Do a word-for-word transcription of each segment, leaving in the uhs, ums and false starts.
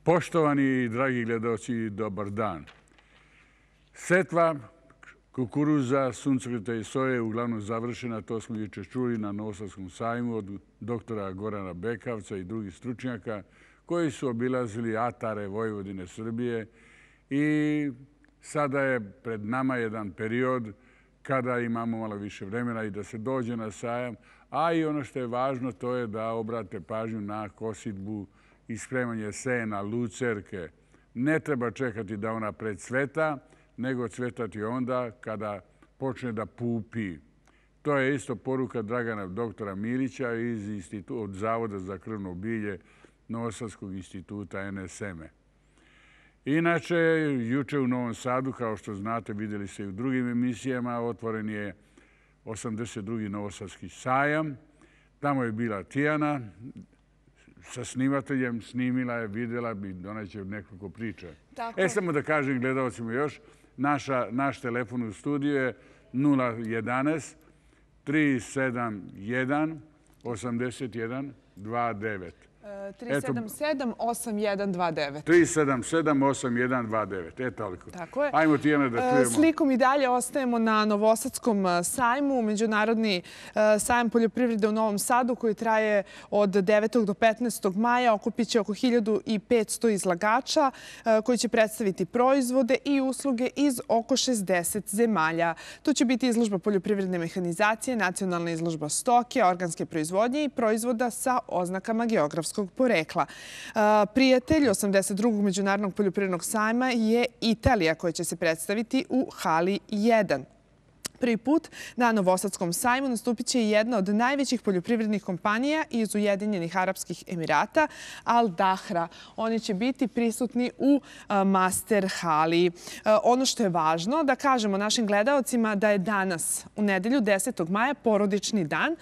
Poštovani i dragi gledalci, dobar dan. Setva kukuruza, suncokreta i soje je uglavnom završena. To smo juče čuli na Novosadskom sajmu od doktora Gorana Bekavca i drugih stručnjaka koji su obilazili atare Vojvodine, Srbije i sada je pred nama jedan period kada imamo malo više vremena i da se dođe na sajam, a i ono što je važno to je da obrate pažnju na kosidbu i spremanje sena, lucerke. Ne treba čekati da ona predsveta, nego cvetati onda kada počne da pupi. To je isto poruka Dragana doktora Milića iz od Zavoda za krvno bilje Novosadskog instituta N S M-e. Inače, juče u Novom Sadu, kao što znate, vidjeli ste i u drugim emisijama, otvoren je osamdeset drugi Novosadski sajam. Tamo je bila Tijana sa snimateljem, snimila je, vidjela bi, doneće nekoliko priča. E, samo da kažem gledalcima još, naš telefon u studiju je nula jedanaest tri sedam jedan osam jedan dva devet. tri sedam sedam osam jedan dva devet. tri sedam sedam osam jedan dva devet. E, toliko. Tako je. Ajmo, Tijana, da čujemo. Slikom i dalje ostajemo na Novosadskom sajmu, Međunarodni sajam poljoprivrede u Novom Sadu koji traje od devetog do petnaestog maja. Okupit će oko hiljadu petsto izlagača koji će predstaviti proizvode i usluge iz oko šezdeset zemalja. To će biti izložba poljoprivredne mehanizacije, nacionalna izložba stoke, organske proizvodnje i proizvoda sa oznakama geografskog porekla. Prijatelj osamdeset drugog Međunarodnog poljoprivrednog sajma je Italija koja će se predstaviti u hali jedan. Prvi put na Novosadskom sajmu nastupit će jedna od najvećih poljoprivrednih kompanija iz Ujedinjenih Arapskih Emirata, Al Dahra. Oni će biti prisutni u master hali. Ono što je važno da kažemo našim gledaocima da je danas, u nedelju desetog maja, porodični dan.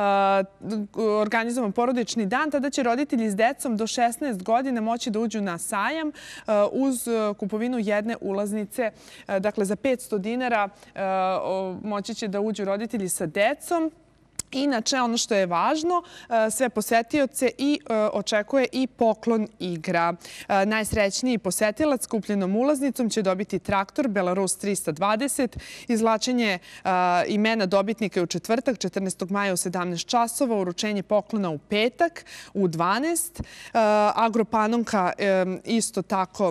Organizovan porodični dan, tada će roditelji s decom do šesnaest godina moći da uđu na sajam uz kupovinu jedne ulaznice. Dakle, za petsto dinara moći će da uđu roditelji sa decom. Inače, ono što je važno, sve posetioce i očekuje i poklon igra. Najsrećniji posetilac kupljenom ulaznicom će dobiti traktor Belarus trista dvadeset. Izvlačenje imena dobitnika je u četvrtak, četrnaestog maja u sedamnaest časova, uručenje poklona u petak u dvanaest. Agropanonka isto tako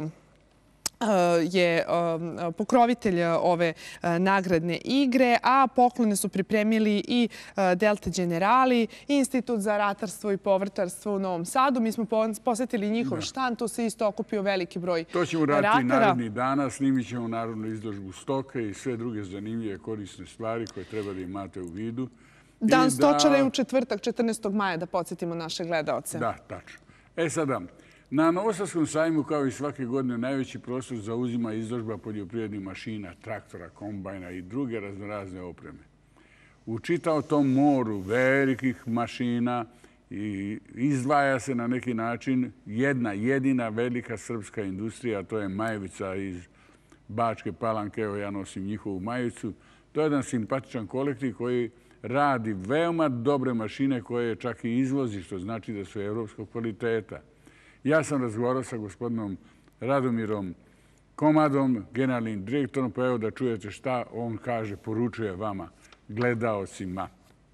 je pokrovitelj ove nagradne igre, a poklone su pripremili i Delta Generali, Institut za ratarstvo i povrtarstvo u Novom Sadu. Mi smo posetili njihov štand, tu se isto okupio veliki broj ratara. To ćemo raditi narednih dana, snimit ćemo narodnu izložbu stoke i sve druge zanimljive korisne stvari koje treba da imate u vidu. Dan stočara je u četvrtak, četrnaestog maja, da podsjetimo naše gledaoce. Da, tačno. E sada, na Novosadskom sajmu, kao i svake godine, najveći prostor zauzima izložba poljoprivrednih mašina, traktora, kombajna i druge raznorazne opreme. U čitao tom moru velikih mašina izdvaja se na neki način jedna jedina velika srpska industrija, a to je Majevica iz Bačke Palanke. Evo, ja nosim njihovu majicu. To je jedan simpatičan kolektiv koji radi veoma dobre mašine koje čak i izvozi, što znači da su evropskog kvaliteta. Ja sam razgovarao sa gospodinom Radomirom Komadom, generalnim direktorom, pa evo da čujete šta on kaže, poručuje vama, gledaocima.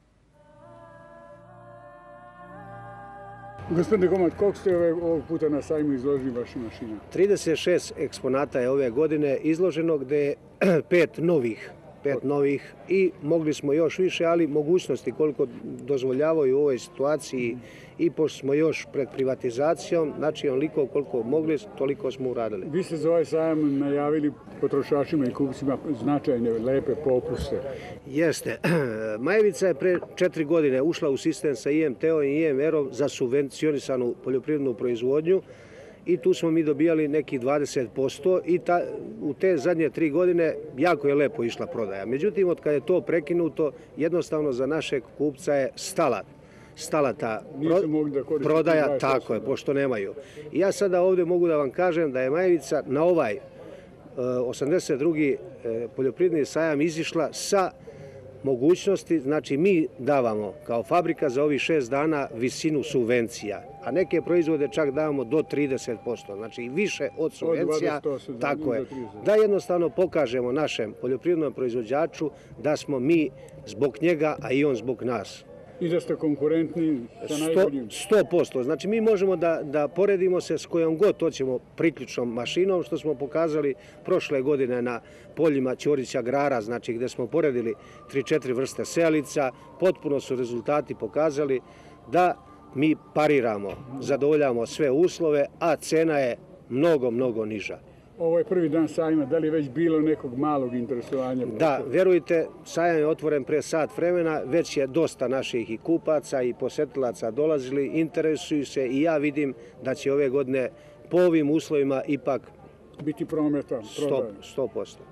Gospodine Komad, koliko ste ovog puta na sajmu izložili vaše mašine? trideset šest eksponata je ove godine izloženo, gde je pet novih. Pet novih i mogli smo još više, ali mogućnosti koliko dozvoljavaju u ovoj situaciji i pošto smo još pred privatizacijom, znači onoliko koliko mogli, toliko smo uradili. Vi ste za ovaj sajam najavili potrošačima i kupcima značajne, lepe popuste. Jeste. Majevica je pre četiri godine ušla u sistem sa I M T-om i I M R-om za subvencionisanu poljoprivrednu proizvodnju i tu smo mi dobijali neki dvadeset posto i u te zadnje tri godine jako je lepo išla prodaja. Međutim, od kada je to prekinuto, jednostavno za našeg kupca je stala. Stala ta prodaja, tako je, pošto nemaju. I ja sada ovdje mogu da vam kažem da je Majevica na ovaj osamdeset drugi poljoprivredni sajam izišla sa mogućnosti, znači mi davamo kao fabrika za ovih šest dana visinu subvencija, a neke proizvode čak davamo do trideset posto, znači više od subvencija, tako je, da jednostavno pokažemo našem poljoprivrednom proizvođaču da smo mi zbog njega, a i on zbog nas. I da ste konkurentni sa najboljim? sto posto. Znači mi možemo da, da poredimo se s kojom god hoćemo priključnom mašinom, što smo pokazali prošle godine na poljima Ćorića Grara, znači gde smo poredili tri četiri vrste sejalica. Potpuno su rezultati pokazali da mi pariramo, zadovoljavamo sve uslove, a cena je mnogo, mnogo niža. Ovo je prvi dan sajma, da li je već bilo nekog malog interesovanja? Da, verujte, sajam je otvoren pre sat vremena, već je dosta naših i kupaca i posetilaca dolazili, interesuju se i ja vidim da će ove godine po ovim uslovima ipak biti prometa, prodaje. sto posto.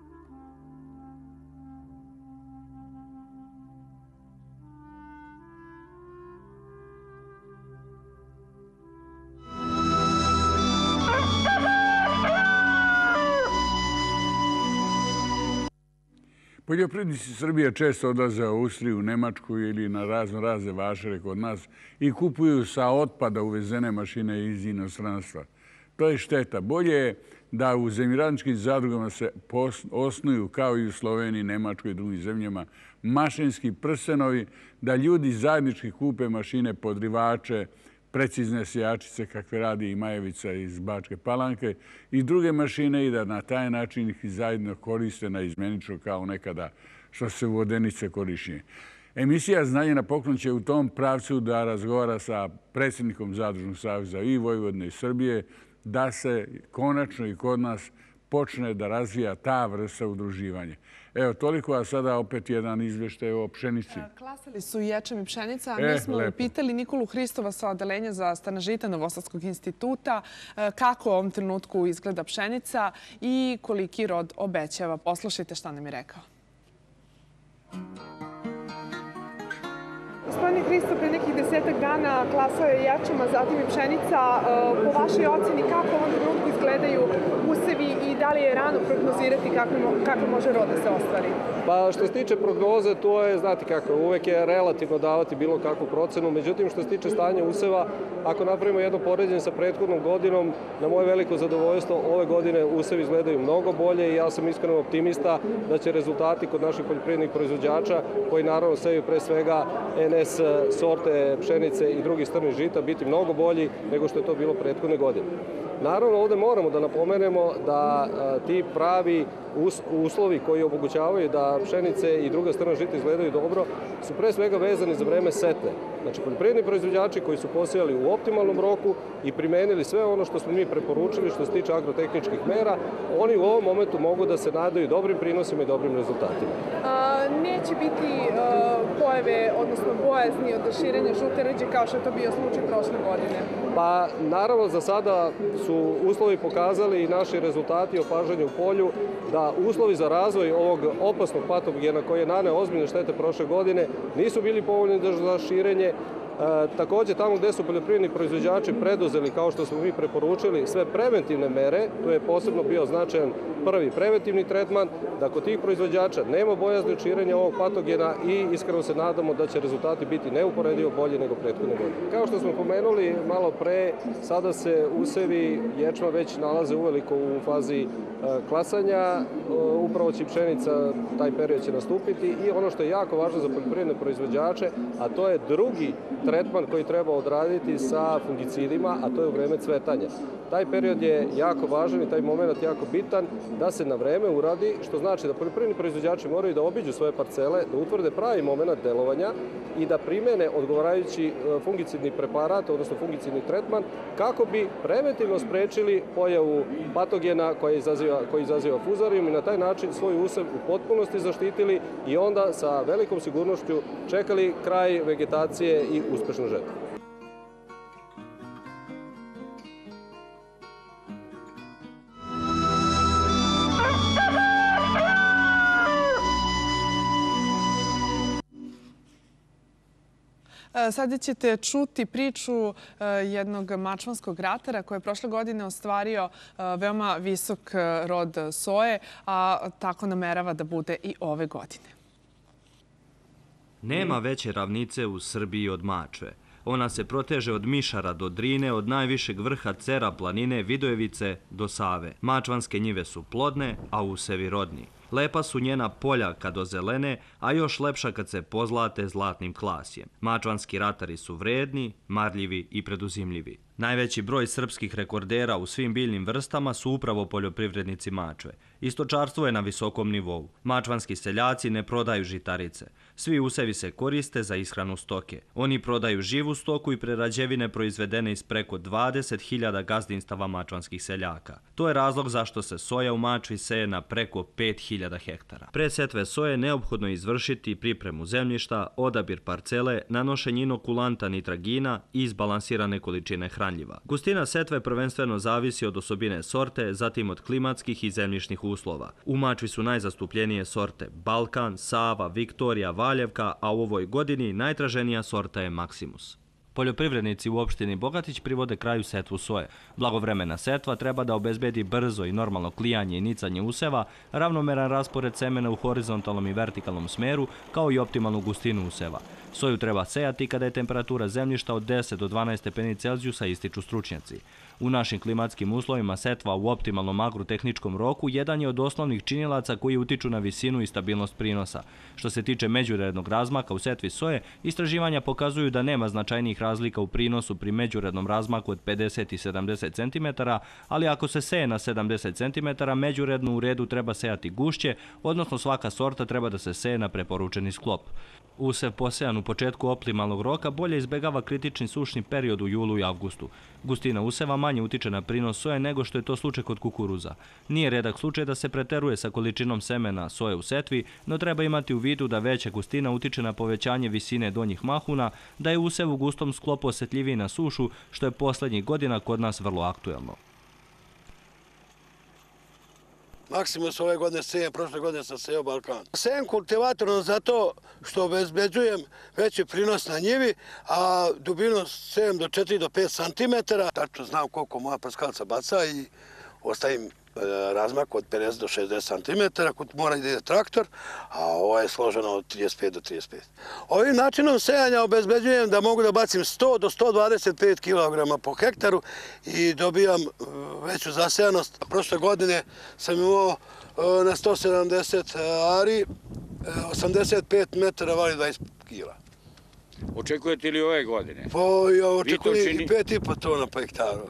Poljoprivrednici Srbije često odlaze u Austriju, Nemačku ili na razno razne vašare kod nas i kupuju sa otpada uvezene mašine iz inostranstva. To je šteta. Bolje je da u zemljoradničkim zadrugama se osnuju, kao i u Sloveniji, Nemačkoj i drugim zemljama, mašinski prstenovi, da ljudi zajednički kupe mašine, podrivače, precizne sijačice kakve radi i Majevica iz Bačke Palanke i druge mašine i da na taj način ih zajedno koriste na izmenično kao nekada što se u Vodenice korišće. Emisija Znanje na poklon će u tom pravcu da razgovara sa predsjednikom Zadružnog saveza i Vojvodine i Srbije da se konačno i kod nas počne da razvija ta vrsta udruživanja. Evo, toliko, a sada opet jedan izveštaj o pšenici. Klasali su i ječam i pšenica, a mi smo pitali Nikolu Hristova sa Odeljenja za stanažita Novosadskog instituta kako u ovom trenutku izgleda pšenica i koliki rod obećava. Poslušajte šta nam je rekao. Gospodine Hristo, pre nekih desetak dana klasao je ječam, a zatim i pšenica. Po vašoj oceni, kako u ovom trenutku izgledaju usevi i da li je rano prognozirati kako može rod da se ostvari? Pa što se tiče prognoze, to je, znate kako, uvek je relativno davati bilo kakvu procenu. Međutim, što se tiče stanja useva, ako napravimo jedno poređenje sa prethodnom godinom, na moje veliko zadovoljstvo, ove godine usevi izgledaju mnogo bolje i ja sam iskreno optimista da će rezultati kod naših poljoprivrednih proizvođača, koji naravno seju pre svega en es sorte pšenice i drugih strnih žita, biti mnogo bolji nego što je to bilo prethodne godine. Naravno, ovde moramo da napomenemo da ti pravi uslovi koji omogućavaju da pšenice i druga strna žita izgledaju dobro su pre svega vezani za vreme setve. Znači, poljoprivredni proizvođači koji su posejali u optimalnom roku i primenili sve ono što smo mi preporučili što se tiče agrotehničkih mera, oni u ovom momentu mogu da se nadaju dobrim prinosima i dobrim rezultatima. Neće biti pojave, odnosno bojazni od širenja žute rđe kao što je to bio slučaj prošle godine? Pa, naravno, za sada su uslovi pokazali i naši rezultati o pažanju u polju da uslovi za razvoj ovog opasnog patogena koji je naneo ozbiljne štete prošle godine nisu bili povoljni za širenje. Takođe, tamo gde su poljoprivredni proizvođači preduzeli, kao što smo mi preporučili, sve preventivne mere, tu je posebno bio značajan prvi preventivni tretman, da kod tih proizvođača nema bojazni od širenja ovog patogena i iskreno se nadamo da će rezultati biti neuporedivo bolji nego prethodne godine. Kao što smo pomenuli malo pre, sada se usevi ječma već nalaze uveliko u fazi klasanja, upravo će pšenica, taj period će nastupiti i ono što je jako važno za poljoprivredne proizvođače, a to je drugi tretman koji treba odraditi sa fungicidima, a to je u vreme cvetanja. Taj period je jako važan i taj moment jako bitan da se na vreme uradi, što znači da poljoprivredni proizvođači moraju da obiđu svoje parcele, da utvrde pravi moment delovanja i da primene odgovarajući fungicidni preparat, odnosno fungicidni tretman, kako bi preventivno sprečili pojavu patogena koji izaziva, koji izaziva fuzarijum i na taj način svoj usev u potpunosti zaštitili i onda sa velikom sigurnošću čekali kraj vegetacije i uspešnu žetvu. Sada ćete čuti priču jednog mačvanskog ratara koji je prošle godine ostvario veoma visok rod soje, a tako namerava da bude i ove godine. Nema veće ravnice u Srbiji od Mačve. Ona se proteže od Mišara do Drine, od najvišeg vrha Cera planine Vidojevice do Save. Mačvanske njive su plodne, a usevi rodni. Lepa su njena polja kad ozelene, a još lepša kad se pozlate zlatnim klasjem. Mačvanski ratari su vredni, marljivi i preduzimljivi. Najveći broj srpskih rekordera u svim biljnim vrstama su upravo poljoprivrednici Mačve. I stočarstvo je na visokom nivou. Mačvanski seljaci ne prodaju žitarice. Svi usevi se koriste za ishranu stoke. Oni prodaju živu stoku i prerađevine proizvedene iz preko dvadeset hiljada gazdinstava mačvanskih seljaka. To je razlog zašto se soja u Mačvi seje na preko pet hiljada hektara. Pre setve soje neophodno je izvršiti pripremu zemljišta, odabir parcele, nanošenje inokulanta nitragina i izbalansirane količine hranljiva. Gustina setve prvenstveno zavisi od osobine sorte, zatim od klimatskih i zemljišnih uslova. U Mačvi su najzastupljenije sorte Balkan, Sava, Viktorija, Valjevka, a u ovoj godini najtraženija sorta je Maximus. Poljoprivrednici u opštini Bogatić privode kraju setvu soje. Blagovremena setva treba da obezbedi brzo i normalno klijanje i nicanje useva, ravnomeran raspored semena u horizontalnom i vertikalnom smeru, kao i optimalnu gustinu useva. Soju treba sejati kada je temperatura zemljišta od deset do dvanaest stepeni Celzijusa, ističu stručnjaci. U našim klimatskim uslovima setva u optimalnom agrotehničkom roku jedan je od osnovnih činilaca koji utiču na visinu i stabilnost prinosa. Što se tiče međurednog razmaka u setvi soje, istraživanja pokazuju da nema značajnijih razlika u prinosu pri međurednom razmaku od pedeset i sedamdeset centimetara, ali ako se seje na sedamdeset centimetara, međuredno u redu treba sejati gušće, odnosno svaka sorta treba da se seje na preporučeni sklop. Usev posejan u početku optimalnog roka bolje izbegava kritični sušni period u julu i avgustu. Gustina useva manje utiče na prinos soje nego što je to slučaj kod kukuruza. Nije redak slučaj da se preteruje sa količinom semena soje u setvi, no treba imati u vidu da veća gustina utiče na povećanje visine donjih mahuna, da je usev u gustom sklopu osjetljiviji na sušu, što je poslednjih godina kod nas vrlo aktuelno. Maksimus ove godine sejem, prošle godine sam sejao Balkan. Sejem kultivatorom zato što obezbeđujem veći prinos na njivi, a dubinu sejem do četiri do pet centimetara. Tačno znam koliko moja prskalica baca i ostavim razmak od pedeset do šezdeset centimetara, kod mora ide traktor, a ovo je složeno od trideset pet do trideset pet. Ovim načinom sejanja obezbeđujem da mogu da bacim sto do sto dvadeset pet kilograma po hektaru i dobijam veću zasejanost. Prošle godine sam imao na sto sedamdeset ari, osamdeset pet metara vali dvadeset kila. Očekujete li ove godine? Pa ja očekujem i pet i po tona po hektaru.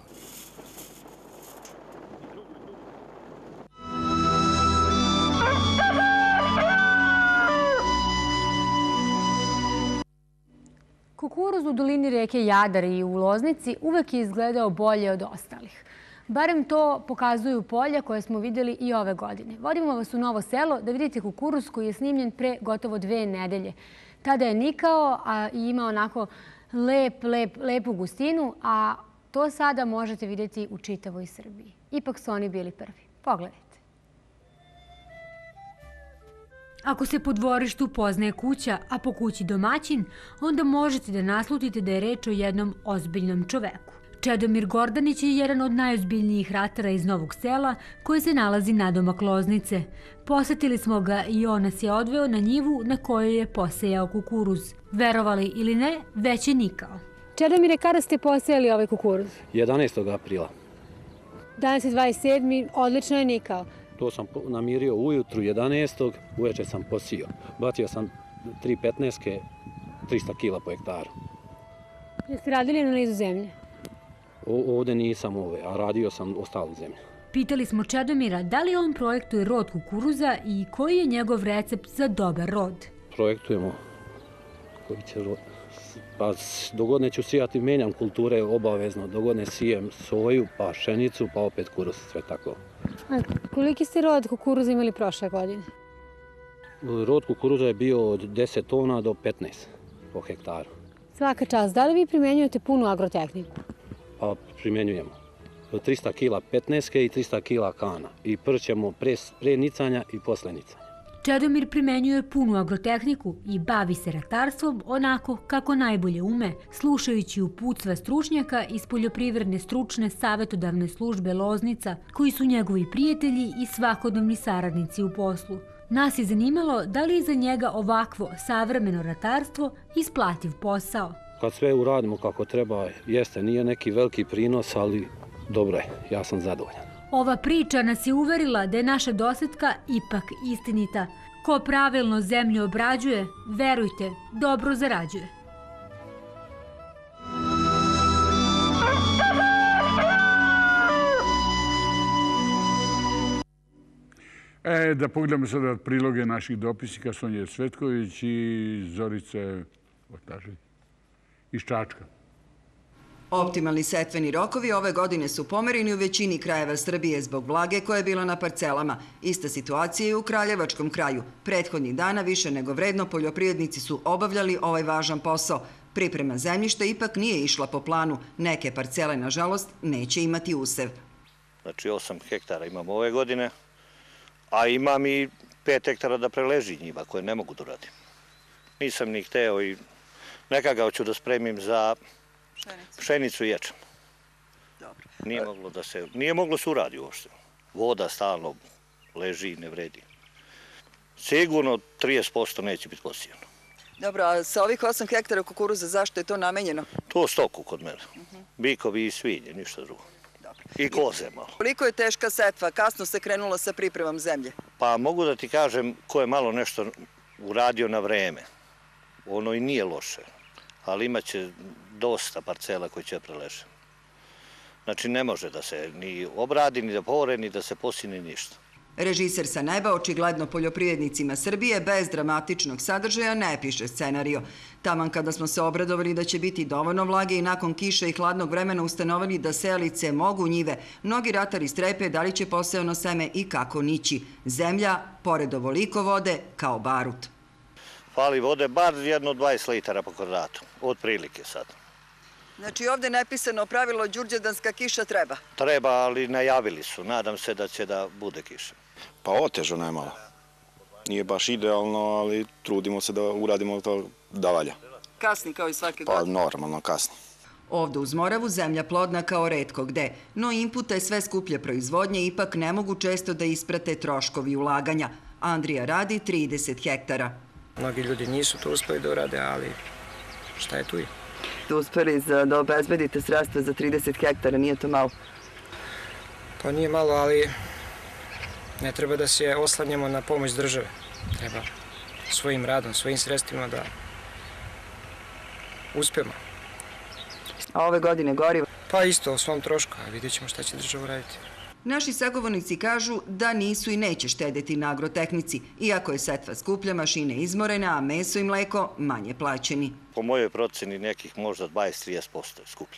Kukuruz u dolini reke Jadar i u Loznici uvek je izgledao bolje od ostalih. Barem to pokazuju polja koje smo vidjeli i ove godine. Vodimo vas u Novo Selo da vidite kukuruz koji je snimljen pre gotovo dve nedelje. Tada je nikao i imao onako lep, lep, lepu gustinu, a to sada možete vidjeti u čitavoj Srbiji. Ipak su oni bili prvi. Pogledajte. Ako se po dvorištu poznaje kuća, a po kući domaćin, onda možete da naslutite da je reč o jednom ozbiljnom čoveku. Čedomir Gordanić je jedan od najozbiljnijih ratara iz Novog Sela koji se nalazi nadomak Loznice. Posetili smo ga i on nas je odveo na njivu na kojoj je posejao kukuruz. Verovali ili ne, već je nikao. Čedomire, kada ste posejali ovaj kukuruz? jedanaestog aprila. Danas je dvadeset sedmi odlično je nikao. To sam namirio ujutru jedanaestog uveče sam posio. Bacio sam tri petnaestke, trista kila po hektaru. Jeste radili analizu zemlje? Ovde nisam ove, a radio sam ostalu zemlju. Pitali smo Čedomira da li on projektuje rod kukuruza i koji je njegov recept za dobar rod. Projektujemo koji će rod... Pa dogodne ću sijati, menjam kulture obavezno, dogodne sijem soju, pa pšenicu, pa opet kuruz, sve tako. A koliki ste rod kukuruza imali prošle godine? Rod kukuruza je bio od deset tona do petnaest po hektaru. Svaka čast. Da li vi primjenjujete punu agrotehniku? Pa primjenjujemo. trista kila petnaestke i trista kila kana. I prćemo pre, pre nicanja i posle nicanja. Čedomir primenjuje punu agrotehniku i bavi se ratarstvom onako kako najbolje ume, slušajući uputstva stručnjaka iz Poljoprivredne stručne savjetodavne službe Loznica, koji su njegovi prijatelji i svakodnevni saradnici u poslu. Nas je zanimalo da li je za njega ovakvo savremeno ratarstvo isplativ posao. Kad sve uradimo kako treba, jeste, nije neki veliki prinos, ali dobro je, ja sam zadovoljan. Ova priča nas je uverila da je naša dosetka ipak istinita. Ko pravilno zemlju obrađuje, verujte, dobro zarađuje. E, da pogledamo sada priloge naših dopisnika Sonje Cvetković i Zorice iz Čačka. Optimalni setveni rokovi ove godine su pomereni u većini krajeva Srbije zbog vlage koja je bila na parcelama. Ista situacija je u Kraljevačkom kraju. Prethodnih dana više nego vredno poljoprivrednici su obavljali ovaj važan posao. Priprema zemljišta ipak nije išla po planu. Neke parcele, nažalost, neće imati usev. Znači osam hektara imam ove godine, a imam i pet hektara da preleži njiva koje ne mogu da uradim. Nisam ni hteo i nekako ću da spremim za pšenicu i ječam. Nije moglo da se, nije moglo se uradi uopšte. Voda stalno leži i ne vredi. Sigurno trideset posto neće biti posijeno. Dobro, a sa ovih osam hektara kukuruza zašto je to namenjeno? To stoku kod mene. Bikovi i svinje, ništa drugo. I koze malo. Koliko je teška setva? Kasno se krenulo sa pripremom zemlje? Pa mogu da ti kažem ko je malo nešto uradio na vreme. Ono i nije loše, ali imaće dosta parcela koji će preleže. Znači ne može da se ni obradi, ni da pore, ni da se posine ništa. Režiser sa neba očigledno poljoprivrednicima Srbije bez dramatičnog sadržaja ne piše scenario. Taman kada smo se obradovali da će biti dovoljno vlage i nakon kiše i hladnog vremena ustanovili da sejalice mogu njive, mnogi ratari strepe da li će posejano seme i kako nići. Zemlja, pored ovoliko vode, kao barut. Fali vode bar jedno dvadeset litara po kvadratu, otprilike sad. Znači ovde je nepisano pravilo đurđevdanska kiša treba? Treba, ali najavili su. Nadam se da će da bude kiša. Pa otežano je malo. Nije baš idealno, ali trudimo se da uradimo to da valja. Kasni kao i svake Pa godine? normalno kasni. Ovde uz Moravu zemlja plodna kao retko gde, no inputa je sve skuplje proizvodnje ipak ne mogu često da isprate troškovi ulaganja. Andrija radi trideset hektara. Mnogi ljudi nisu to uspeli da urade, ali šta je tu i? Ste uspeli da obezbedite sredstva za trideset hektara, nije to malo? Pa nije malo, ali ne treba da se oslanjamo na pomoć države. Treba svojim radom, svojim sredstvima da uspemo. A ove godine gorivo? Pa isto, o svom trošku, a vidjet ćemo šta će država uraditi. Naši sagovornici kažu da nisu i neće štedeti na agrotehnici, iako je setva skuplja, mašine izmorene, a meso i mleko manje plaćeni. Po mojoj proceni nekih možda dvadeset do trideset posto je skuplje.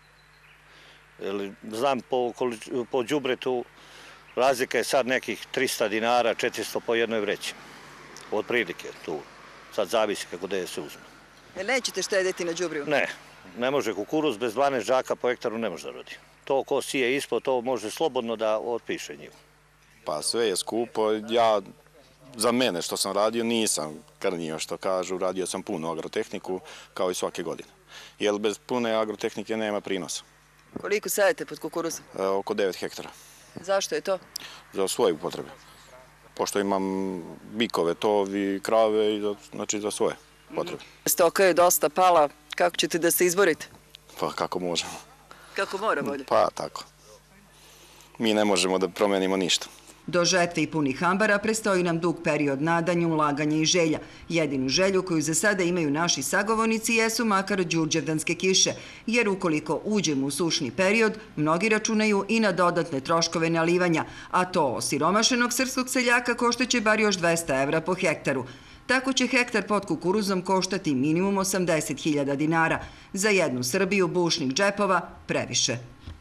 Znam po đubretu razlika je sad nekih trista dinara, četiristo po jednoj vreći. Od prilike tu. Sad zavisi kako da je se uzme. Jer nećete štedeti na đubrivu? Ne. Ne može kukuruz bez dvanaest žaka po hektaru ne može da rodi. To ko sije ispod, to može slobodno da otpiše njivu. Pa sve je skupo. Ja, za mene što sam radio, nisam krnio što kažu. Radio sam puno agrotehniku, kao i svake godine. Jer bez pune agrotehnike nema prinosa. Koliko sajete pod kukuruzom? E, oko devet hektara. Zašto je to? Za svoje upotrebe. Pošto imam bikove, tovi, krave, i za, znači za svoje potrebe. Stoka je dosta pala. Kako ćete da se izborite? Pa kako možemo. Kako mora bolje? Pa tako. Mi ne možemo da promenimo ništa. Do žetve i punih ambara prestoji nam dug period nadanja, ulaganja i želja. Jedinu želju koju za sada imaju naši sagovornici jesu makar đurđevdanske kiše, jer ukoliko uđemo u sušni period, mnogi računaju i na dodatne troškove nalivanja, a to osiromašenog srpskog seljaka koštaće bar još dvesta evra po hektaru. Tako će hektar pod kukuruzom koštati minimum osamdeset hiljada dinara. Za jednu Srbiju bušnih džepova previše.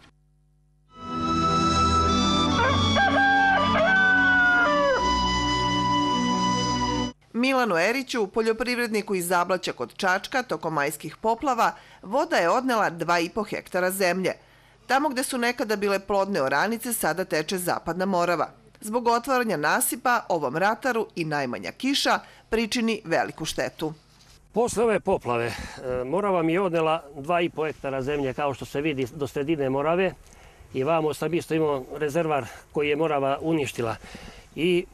Milanu Eriću, poljoprivredniku iz Zablaća kod Čačka, tokom majskih poplava, voda je odnela dva i po hektara zemlje. Tamo gde su nekada bile plodne oranice, sada teče zapadna Morava. Zbog otvaranja nasipa, ovom rataru i najmanja kiša pričini veliku štetu. Posle ove poplave Morava mi je odnela dva i po hektara zemlje, kao što se vidi, do sredine Morave. I vamo sam isto imao rezervar koji je Morava uništila. I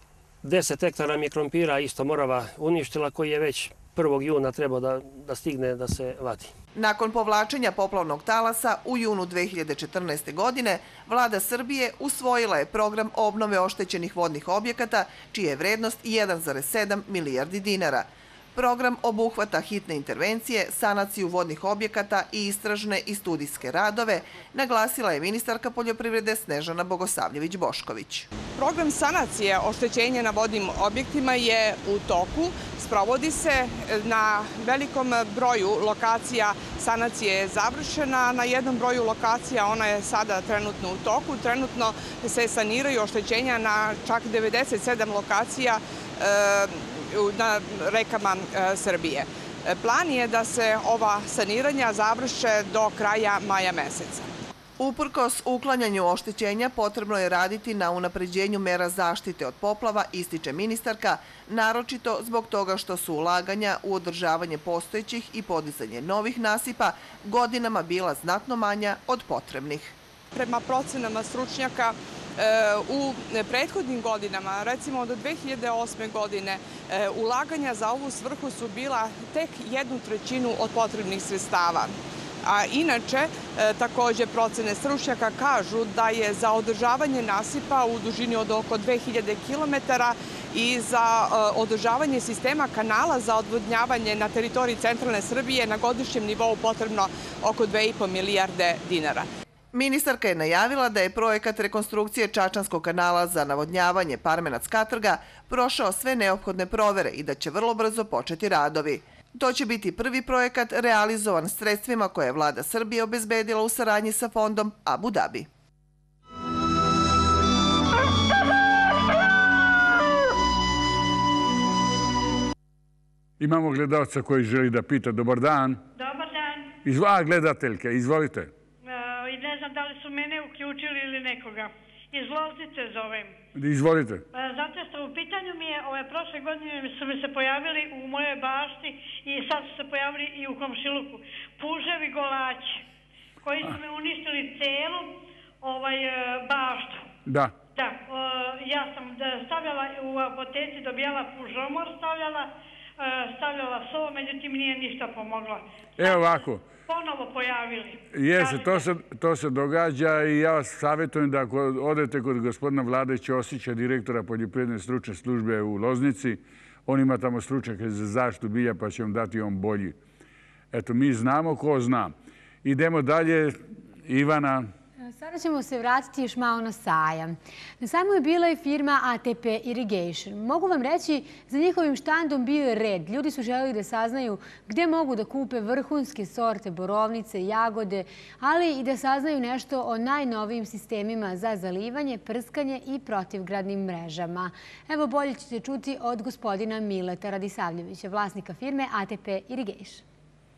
deset hektara mi je krompira isto Morava uništila, koji je već prvog juna trebao da stigne da se vadi. Nakon povlačenja poplavnog talasa u junu dve hiljade četrnaeste. godine, Vlada Srbije usvojila je program obnove oštećenih vodnih objekata, čija je vrednost jedan zarez sedam milijardi dinara. Program obuhvata hitne intervencije, sanaciju vodnih objekata i istražne i studijske radove, naglasila je ministarka poljoprivrede Snežana Bogosavljević-Bošković. Program sanacije oštećenja na vodnim objektima je u toku. Sprovodi se na velikom broju lokacija. Sanacija je završena. Na jednom broju lokacija ona je sada trenutno u toku. Trenutno se saniraju oštećenja na čak devedeset sedam lokacija na rekama Srbije. Plan je da se ova saniranja završe do kraja maja meseca. Uprkos uklanjanju oštećenja potrebno je raditi na unapređenju mera zaštite od poplava, ističe ministarka, naročito zbog toga što su ulaganja u održavanje postojećih i podizanje novih nasipa godinama bila znatno manja od potrebnih. Prema procenama stručnjaka, u prethodnim godinama, recimo od dve hiljade osme. godine, ulaganja za ovu svrhu su bila tek jednu trećinu od potrebnih sredstava. A inače, također procene stručnjaka kažu da je za održavanje nasipa u dužini od oko dve hiljade kilometara i za održavanje sistema kanala za odvodnjavanje na teritoriji centralne Srbije na godišnjem nivou potrebno oko dve i po milijarde dinara. Ministarka je najavila da je projekat rekonstrukcije Čačanskog kanala za navodnjavanje Parmenac-Katrga prošao sve neophodne provere i da će vrlo brzo početi radovi. To će biti prvi projekat realizovan sredstvima koje je Vlada Srbije obezbedila u saradnji sa fondom Abu Dhabi. Imamo gledalca koji želi da pita. Dobar dan. Dobar dan. Izva, gledateljke, izvolite. Ne znam da li su mene uključili ili nekoga. Iz Loznice zovem. Izvolite. Zato što u pitanju mi je, ove prošle godine su mi se pojavili u mojoj bašti i sad su se pojavili i u komšiluku. Puževi golači koji su mi uništili celu ovaj baštu. Da. Da. Ja sam stavljala u apoteci, dobijala pužomor, stavljala, stavljala so, međutim nije ništa pomoglo. Evo ovako. Ponovo pojavili. Jeste, to se događa i ja vas savjetujem da ako odete kod gospodina Vlade Ćosića, direktora poljoprivredne stručne službe u Loznici, on ima tamo stručnjake za zaštitu bilja pa će vam dati on bolji. Eto, mi znamo ko zna. Idemo dalje. Ivana. Sada ćemo se vratiti još malo na sajam. Na sajmu je bila i firma A T P Irrigation. Mogu vam reći, za njihovim štandom bio je red. Ljudi su želeli da saznaju gdje mogu da kupe vrhunske sorte borovnice, jagode, ali i da saznaju nešto o najnovijim sistemima za zalivanje, prskanje i protivgradnim mrežama. Evo, bolje ćete čuti od gospodina Mileta Radisavljevića, vlasnika firme A T P Irrigation.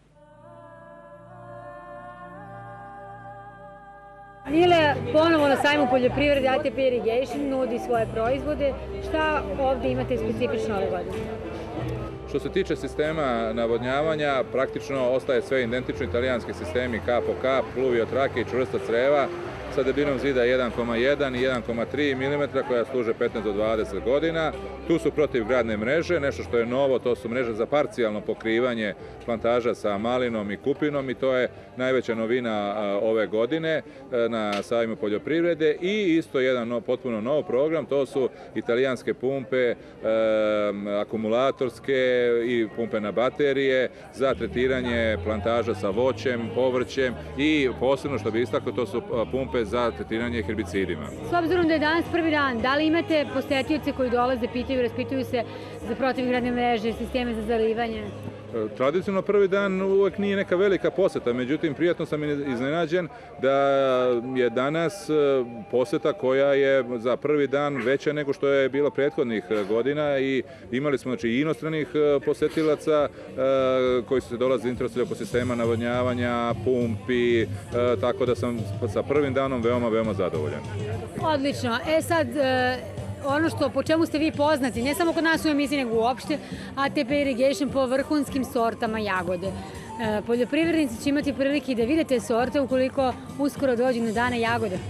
Mile, ponovo na sajmu poljoprivrede A T P Irrigation nudi svoje proizvode. Šta ovdje imate specifično ove godine? Što se tiče sistema navodnjavanja, praktično ostaje sve identično italijanski sistemi kap po kap, pluviotrake i čvrsta creva sa debinom zida jedan zarez jedan i jedan zarez tri milimetra koja služe petnaest do dvadeset godina. Tu su protivgradne mreže, nešto što je novo, to su mreže za parcijalno pokrivanje plantaža sa malinom i kupinom i to je najveća novina ove godine na sajmu poljoprivrede i isto jedan potpuno nov program, to su italijanske pumpe, akumulatorske i pumpe na baterije za tretiranje plantaža sa voćem, povrćem i posebno što bi istakao, to su pumpe za tretiranje herbicidima. S obzirom da je danas prvi dan, da li imate posetioce koji dolaze, pitaju, raspituju se za protivgradne mreže, sisteme za zalivanje? Tradicionalno prvi dan uvek nije neka velika poseta, međutim prijatno sam iznenađen da je danas poseta koja je za prvi dan veća nego što je bilo prethodnih godina i imali smo znači, inostranih posetilaca koji su se dolazili interesovali oko sistema navodnjavanja, pumpi, tako da sam sa prvim danom veoma, veoma zadovoljan. Odlično. E sad, ono što, po čemu ste vi poznati, ne samo kod nas u emisiji, nego uopšte, A T P Irrigation po vrhunskim sortama jagode. Poljoprivrednici će imati prilike da vidite sorte ukoliko uskoro dođu na dane jagode.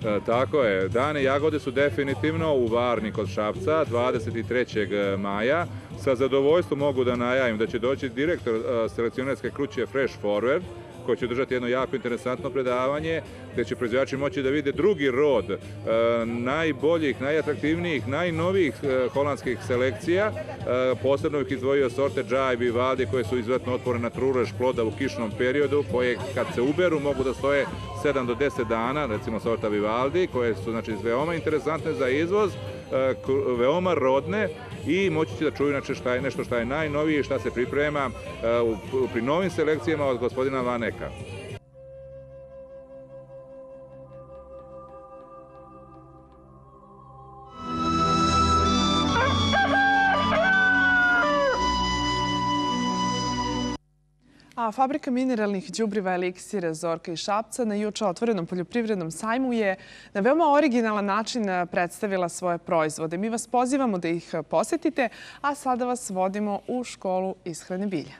Tako je, Dane jagode su definitivno u Varni kod Šapca dvadeset trećeg maja. Sa zadovoljstvom mogu da najavim da će doći direktor selekcionerske kuće Fresh Forward, koji će održati jedno jako interesantno predavanje, gde će proizvođači moći da vide drugi rod najboljih, najatraktivnijih, najnovijih holandskih selekcija. Posebno bih izdvojio sorte Džajb i Vivaldi koje su izuzetno otporne na trulež ploda u kišnom periodu, koje kad se uberu mogu da stoje sedam do deset dana, recimo sorta Vivaldi, koje su znači veoma interesantne za izvoz, veoma rodne i moći će da čuju znači, šta je nešto šta je najnovije i šta se priprema uh, pri novim selekcijama od gospodina Vaneka. A fabrika mineralnih đubriva Eliksir Zorka iz Šapca na juče otvorenom poljoprivrednom sajmu je na veoma originalan način predstavila svoje proizvode. Mi vas pozivamo da ih posetite, a sada vas vodimo u školu ishrane bilja.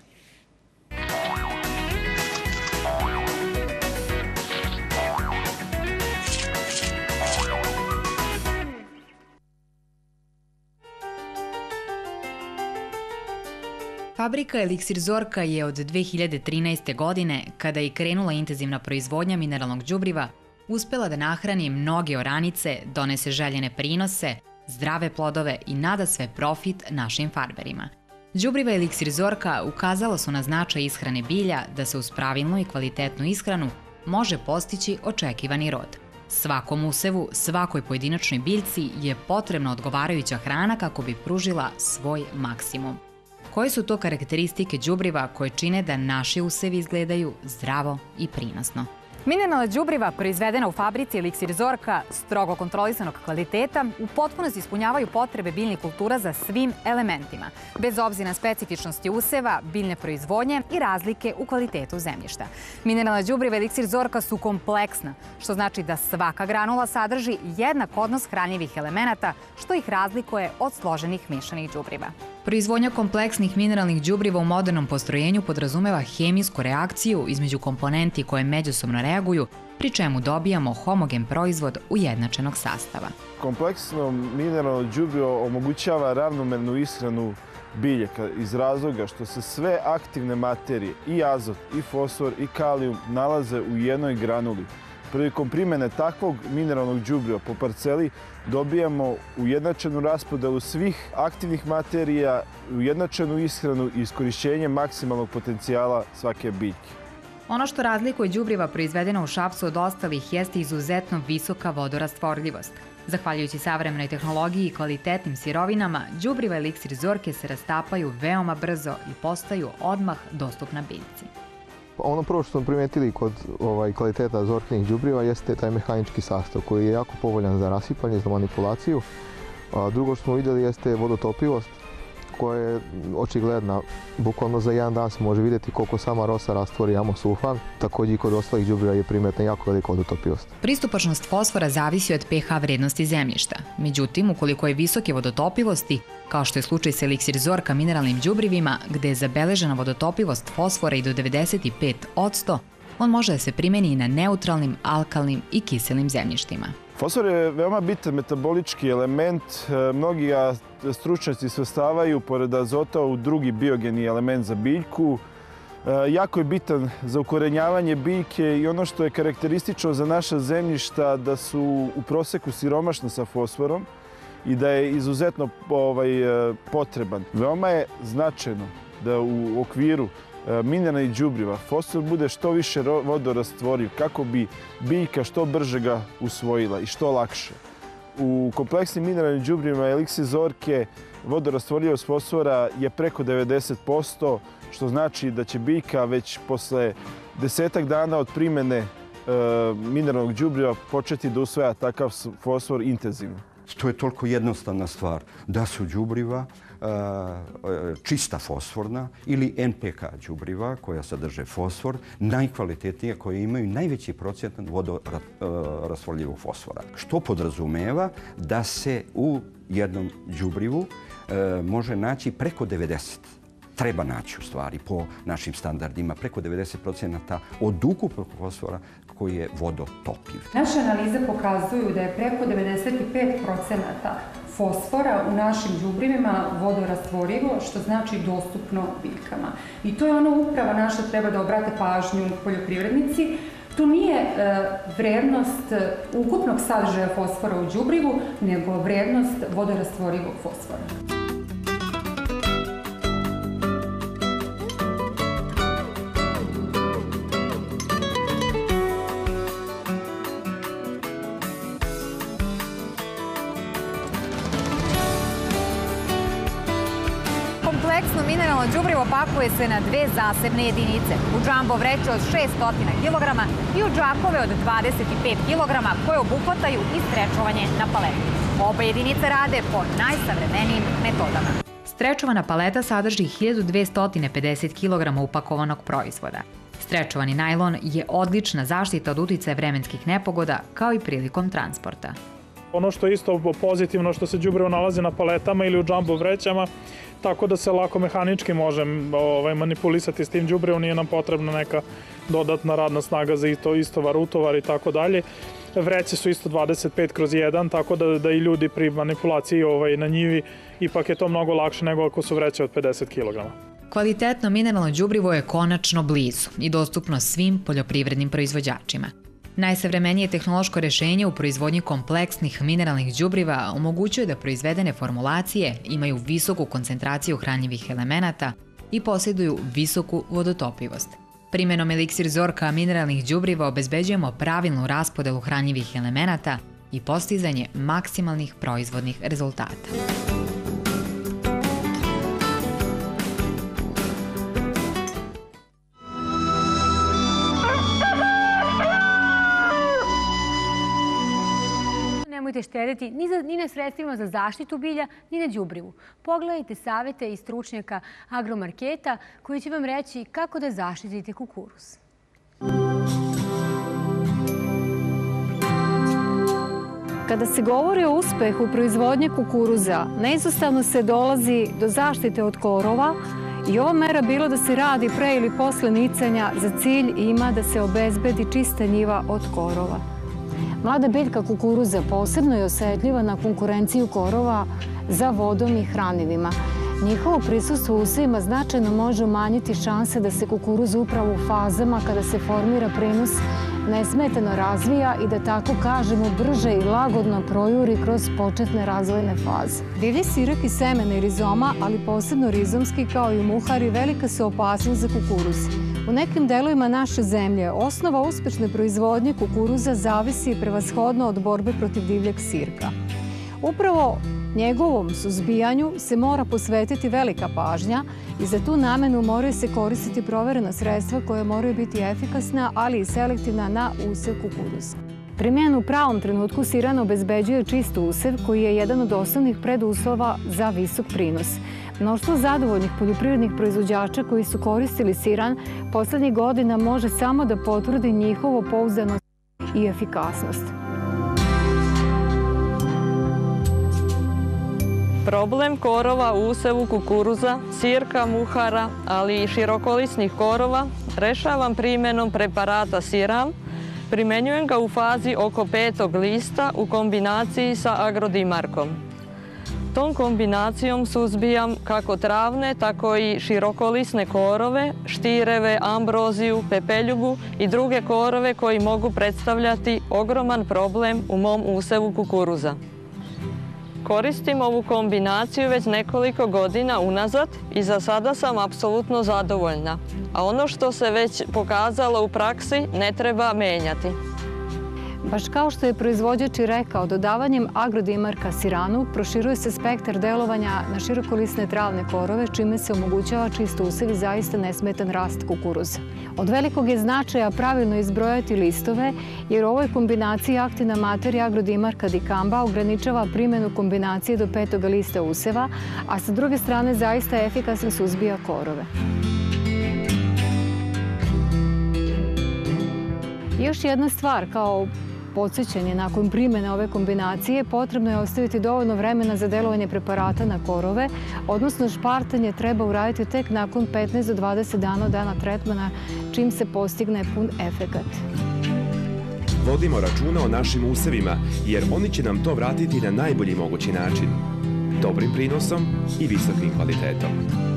Fabrika Eliksir Zorka je od dve hiljade trinaeste. godine, kada je krenula intenzivna proizvodnja mineralnog đubriva, uspela da nahrani mnoge oranice, donese željene prinose, zdrave plodove i nadasve profit našim farmerima. Đubriva Eliksir Zorka ukazala su na značaj ishrane bilja da se uz pravilnu i kvalitetnu ishranu može postići očekivani rod. Svakom usevu, svakoj pojedinačnoj biljci je potrebna odgovarajuća hrana kako bi pružila svoj maksimum. Koje su to karakteristike đubriva koje čine da naši usevi izgledaju zdravo i prinosno? Mineralna đubriva proizvedena u fabrici Eliksir Zorka, strogo kontrolisanog kvaliteta, u potpunosti ispunjavaju potrebe biljnih kultura za svim elementima, bez obzira na specifičnosti useva, biljne proizvodnje i razlike u kvalitetu zemljišta. Mineralna đubriva Eliksir Zorka su kompleksna, što znači da svaka granula sadrži jednak odnos hranjivih elemenata, što ih razlikuje od složenih mešanih đubriva. Proizvodnja kompleksnih mineralnih đubriva u modernom postrojenju podrazumeva hemijsku reakciju između komponenti koje međusobno reaguju, pri čemu dobijamo homogen proizvod ujednačenog sastava. Kompleksno mineralno đubrivo omogućava ravnomernu ishranu biljaka iz razloga što se sve aktivne materije, i azot, i fosfor, i kalijum, nalaze u jednoj granuli. Prilikom primjene takvog mineralnog đubriva po parceli dobijamo ujednačenu raspodelu svih aktivnih materija, ujednačenu ishranu i iskorišćenje maksimalnog potencijala svake biljke. Ono što razlikuje đubriva proizvedena u Šapcu od ostalih jeste izuzetno visoka vodorastvorljivost. Zahvaljujući savremenoj tehnologiji i kvalitetnim sirovinama, đubriva Eliksir Zorke se rastapaju veoma brzo i postaju odmah dostupna biljci. Ono prvo što smo primetili kod ovaj, kvaliteta Zorkinih đubriva jeste taj mehanički sastav koji je jako povoljan za rasipanje, za manipulaciju. A drugo što smo vidjeli jeste vodotopljivost koja je očigledna. Bukvalno za jedan dan se može vidjeti koliko sama rosa rastvori amosulfan. Također i kod ostalih đubriva je primetna jako velika vodotopljivost. Pristupačnost fosfora zavisi od pH vrednosti zemljišta. Međutim, ukoliko je visoke vodotopljivosti, kao što je slučaj sa Eliksir Zorka mineralnim đubrivima, gde je zabeležena vodotopljivost fosfora i do devedeset pet posto, on može da se primeni i na neutralnim, alkalnim i kiselim zemljištima. Fosfor je veoma bitan metabolički element. Mnogi ga stručnjaci svrstavaju pored azota u drugi biogeni element za biljku. Jako je bitan za ukorenjavanje biljke i ono što je karakteristično za naša zemljišta da su u proseku siromašna sa fosforom i da je izuzetno ovaj, potreban. Veoma je značajno da u okviru mineralnih đubriva fosfor bude što više vodorastvoriv kako bi biljka što brže ga usvojila i što lakše. U kompleksnim mineralnim đubrivima Eliksir Zorke vodorastvorljivost fosfora je preko devedeset posto, što znači da će biljka već posle desetak dana od primjene mineralnog đubriva početi da usvaja takav fosfor intenzivno. To je toliko jednostavna stvar da su đubriva čista fosforna ili en pe ka đubriva koja sadrže fosfor, najkvalitetnije, koje imaju najveći procent vodorastvorljivog fosfora. Što podrazumeva da se u jednom đubrivu može naći preko devedeset treba naći u stvari po našim standardima preko devedeset procenata od ukupnog fosfora koji je vodotopiv. Naše analize pokazuju da je preko devedeset pet procenata fosfora u našim đubrivima vodorastvorivo, što znači dostupno biljkama. I to je ono upravo naša treba da obrate pažnju poljoprivrednici. To nije vrednost ukupnog sadržaja fosfora u đubrivu, nego vrednost vodorastvorivog fosfora. Kompleksno mineralno đubrivo pakuje se na dve zasebne jedinice. U džambo vreće od šest stotina kilograma i u džakove od dvadeset pet kilograma koje obuhvataju i strečovanje na paletu. Oba jedinice rade po najsavremenijim metodama. Strečovana paleta sadrži hiljadu dvesta pedeset kilograma upakovanog proizvoda. Strečovani najlon je odlična zaštita od uticaja vremenskih nepogoda, kao i prilikom transporta. Ono što je isto pozitivno što se đubrivo nalazi na paletama ili u džambo vrećama, tako da se lako mehanički može manipulisati s tim đubrivom, nije nam potrebna neka dodatna radna snaga za istovar, utovar i tako dalje. Vreće su isto dvadeset pet kroz jedan, tako da i ljudi pri manipulaciji na njivi ipak je to mnogo lakše nego ako su vreće od pedeset kilograma. Kvalitetno mineralno đubrivo je konačno blizu i dostupno svim poljoprivrednim proizvođačima. Najsavremenije tehnološko rešenje u proizvodnji kompleksnih mineralnih đubriva omogućuje da proizvedene formulacije imaju visoku koncentraciju hranjivih elemenata i posjeduju visoku vodotopivost. Primenom Eliksir Zorka mineralnih đubriva obezbeđujemo pravilnu raspodelu hranjivih elemenata i postizanje maksimalnih proizvodnih rezultata. Nemojte štedeti ni na sredstvima za zaštitu bilja, ni na đubrivu. Pogledajte savete i stručnjaka Agromarketa koji će vam reći kako da zaštitite kukuruz. Kada se govori o uspehu proizvodnje kukuruza, neizostavno se dolazi do zaštite od korova i ova mera bilo da se radi pre ili posle nicanja za cilj ima da se obezbedi čista njiva od korova. Mlada biljka kukuruza posebno je osetljiva na konkurenciju korova za vodom i hranivima. Njihovo prisustvo u usevima značajno može umanjiti šanse da se kukuruz upravo u fazama kada se formira prinos nesmetano razvija i da tako kažemo brže i lagodno projuri kroz početne razvojne faze. Divlji sirak i semena i rizoma, ali posebno rizomski kao i muhari, velika su opasnost za kukuruz. U nekim delovima naše zemlje osnova uspešne proizvodnje kukuruza zavisi prevashodno od borbe protiv divljeg sirka. Upravo njegovom suzbijanju se mora posvetiti velika pažnja i za tu namenu moraju se koristiti proverena sredstva koja moraju biti efikasna, ali i selektivna na usev kukuruza. Primjen u pravom trenutku siran obezbeđuje čist usev koji je jedan od osnovnih preduslova za visok prinos. Mnoštvo zadovoljnih poljoprivrednih proizvođača koji su koristili siran poslednjih godina može samo da potvrdi njihovo pouzdanost i efikasnost. Problem korova u usevu kukuruza, sirka, muhara, ali i širokolisnih korova rešavam primjenom preparata Siram. Primenjujem ga u fazi oko petog lista u kombinaciji sa agrodimarkom. Tom kombinacijom suzbijam kako travne, tako i širokolisne korove, štireve, ambroziju, pepeljubu i druge korove koji mogu predstavljati ogroman problem u mom usevu kukuruza. Koristim ovu kombinaciju već nekoliko godina unazad i za sada sam apsolutno zadovoljna. A ono što se već pokazalo u praksi ne treba menjati. Baš kao što je proizvođač i rekao, dodavanjem agrodimarka siranu proširuje se spektar delovanja na širokolisne travne korove, čime se omogućava čist usev i zaista nesmetan rast kukuruza. Od velikog je značaja pravilno izbrojati listove, jer u ovoj kombinaciji aktivna materija agrodimarka dikamba ograničava primjenu kombinacije do petog lista useva, a sa druge strane zaista efikasno suzbija korove. Još jedna stvar, kao podsjećanje nakon primjene ove kombinacije, potrebno je ostaviti dovoljno vremena za delovanje preparata na korove, odnosno špartanje treba uraditi tek nakon petnaest do dvadeset dana od dana tretmana, čim se postigne pun efekat. Vodimo računa o našim usevima, jer oni će nam to vratiti na najbolji mogući način. Dobrim prinosom i visokim kvalitetom.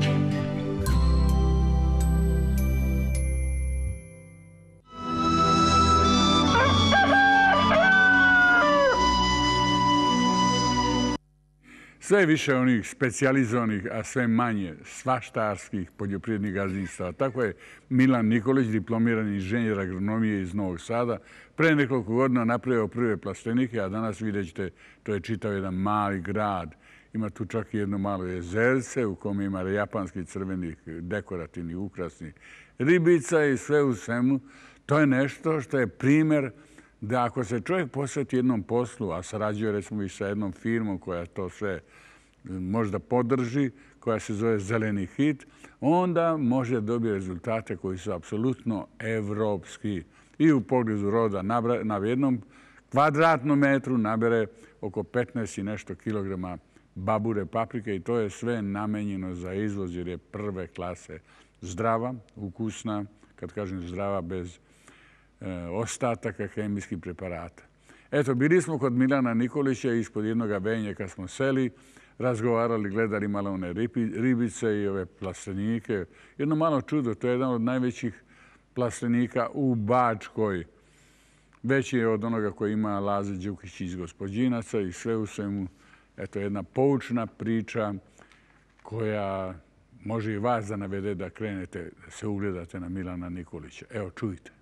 Sve više onih specijalizovanih, a sve manje svaštarskih poljoprivrednih gazdinstava. Tako je Milan Nikolić, diplomirani inženjer agronomije iz Novog Sada, pre nekoliko godina napravio prve plastenike, a danas vidjet ćete, to je čitav jedan mali grad. Ima tu čak i jedno malo jezerce u kome ima japanskih crvenih dekorativnih ukrasnih ribica i sve u svemu. To je nešto što je primjer da ako se čovjek posveti jednom poslu, a sarađuje recimo i sa jednom firmom koja to sve možda podrži, koja se zove Zeleni hit, onda može dobiti rezultate koji su apsolutno evropski. I u pogledu roda na jednom kvadratnom metru nabere oko petnaest i nešto kilograma babure paprike i to je sve namenjeno za izvoz jer je prve klase zdrava, ukusna, kad kažem zdrava bez ostataka hemijskih preparata. Eto, bili smo kod Milana Nikolića ispod jednog venja kad smo seli, razgovarali, gledali malo one ribice i ove plastenike. Jedno malo čudo, to je jedan od najvećih plastenika u Bačkoj. Veći je od onoga koji ima Laza Đukić iz Gospođinaca i sve u svemu. Eto, jedna poučna priča koja može i vas da navede da krenete, da se ugledate na Milana Nikolića. Evo, čujte.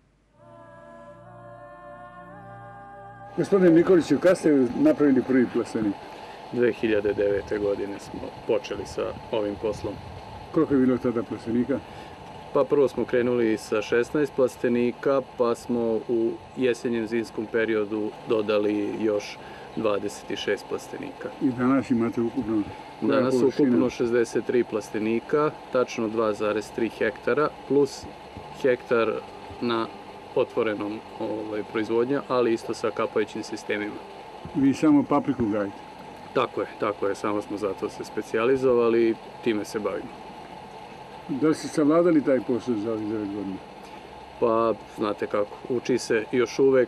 Gospodine Nikoliću, kada ste napravili prvi plastenik? dve hiljade devete. godine smo počeli sa ovim poslom. Koliko je bilo tada plastenika? Pa prvo smo krenuli sa šesnaest plastenika, pa smo u jesenjem zimskom periodu dodali još dvadeset šest plastenika. I danas imate ukupno? Danas ukupno šezdeset tri plastenika, tačno dva zarez tri hektara, plus hektar na otvorenom proizvodnja, ali isto sa kapajućim sistemima. Vi samo papriku gajite? Tako je, tako je. Samo smo zato se specijalizovali i time se bavimo. Da li ste savladali taj posao za ovih devet godina? Pa, znate kako, uči se još uvek.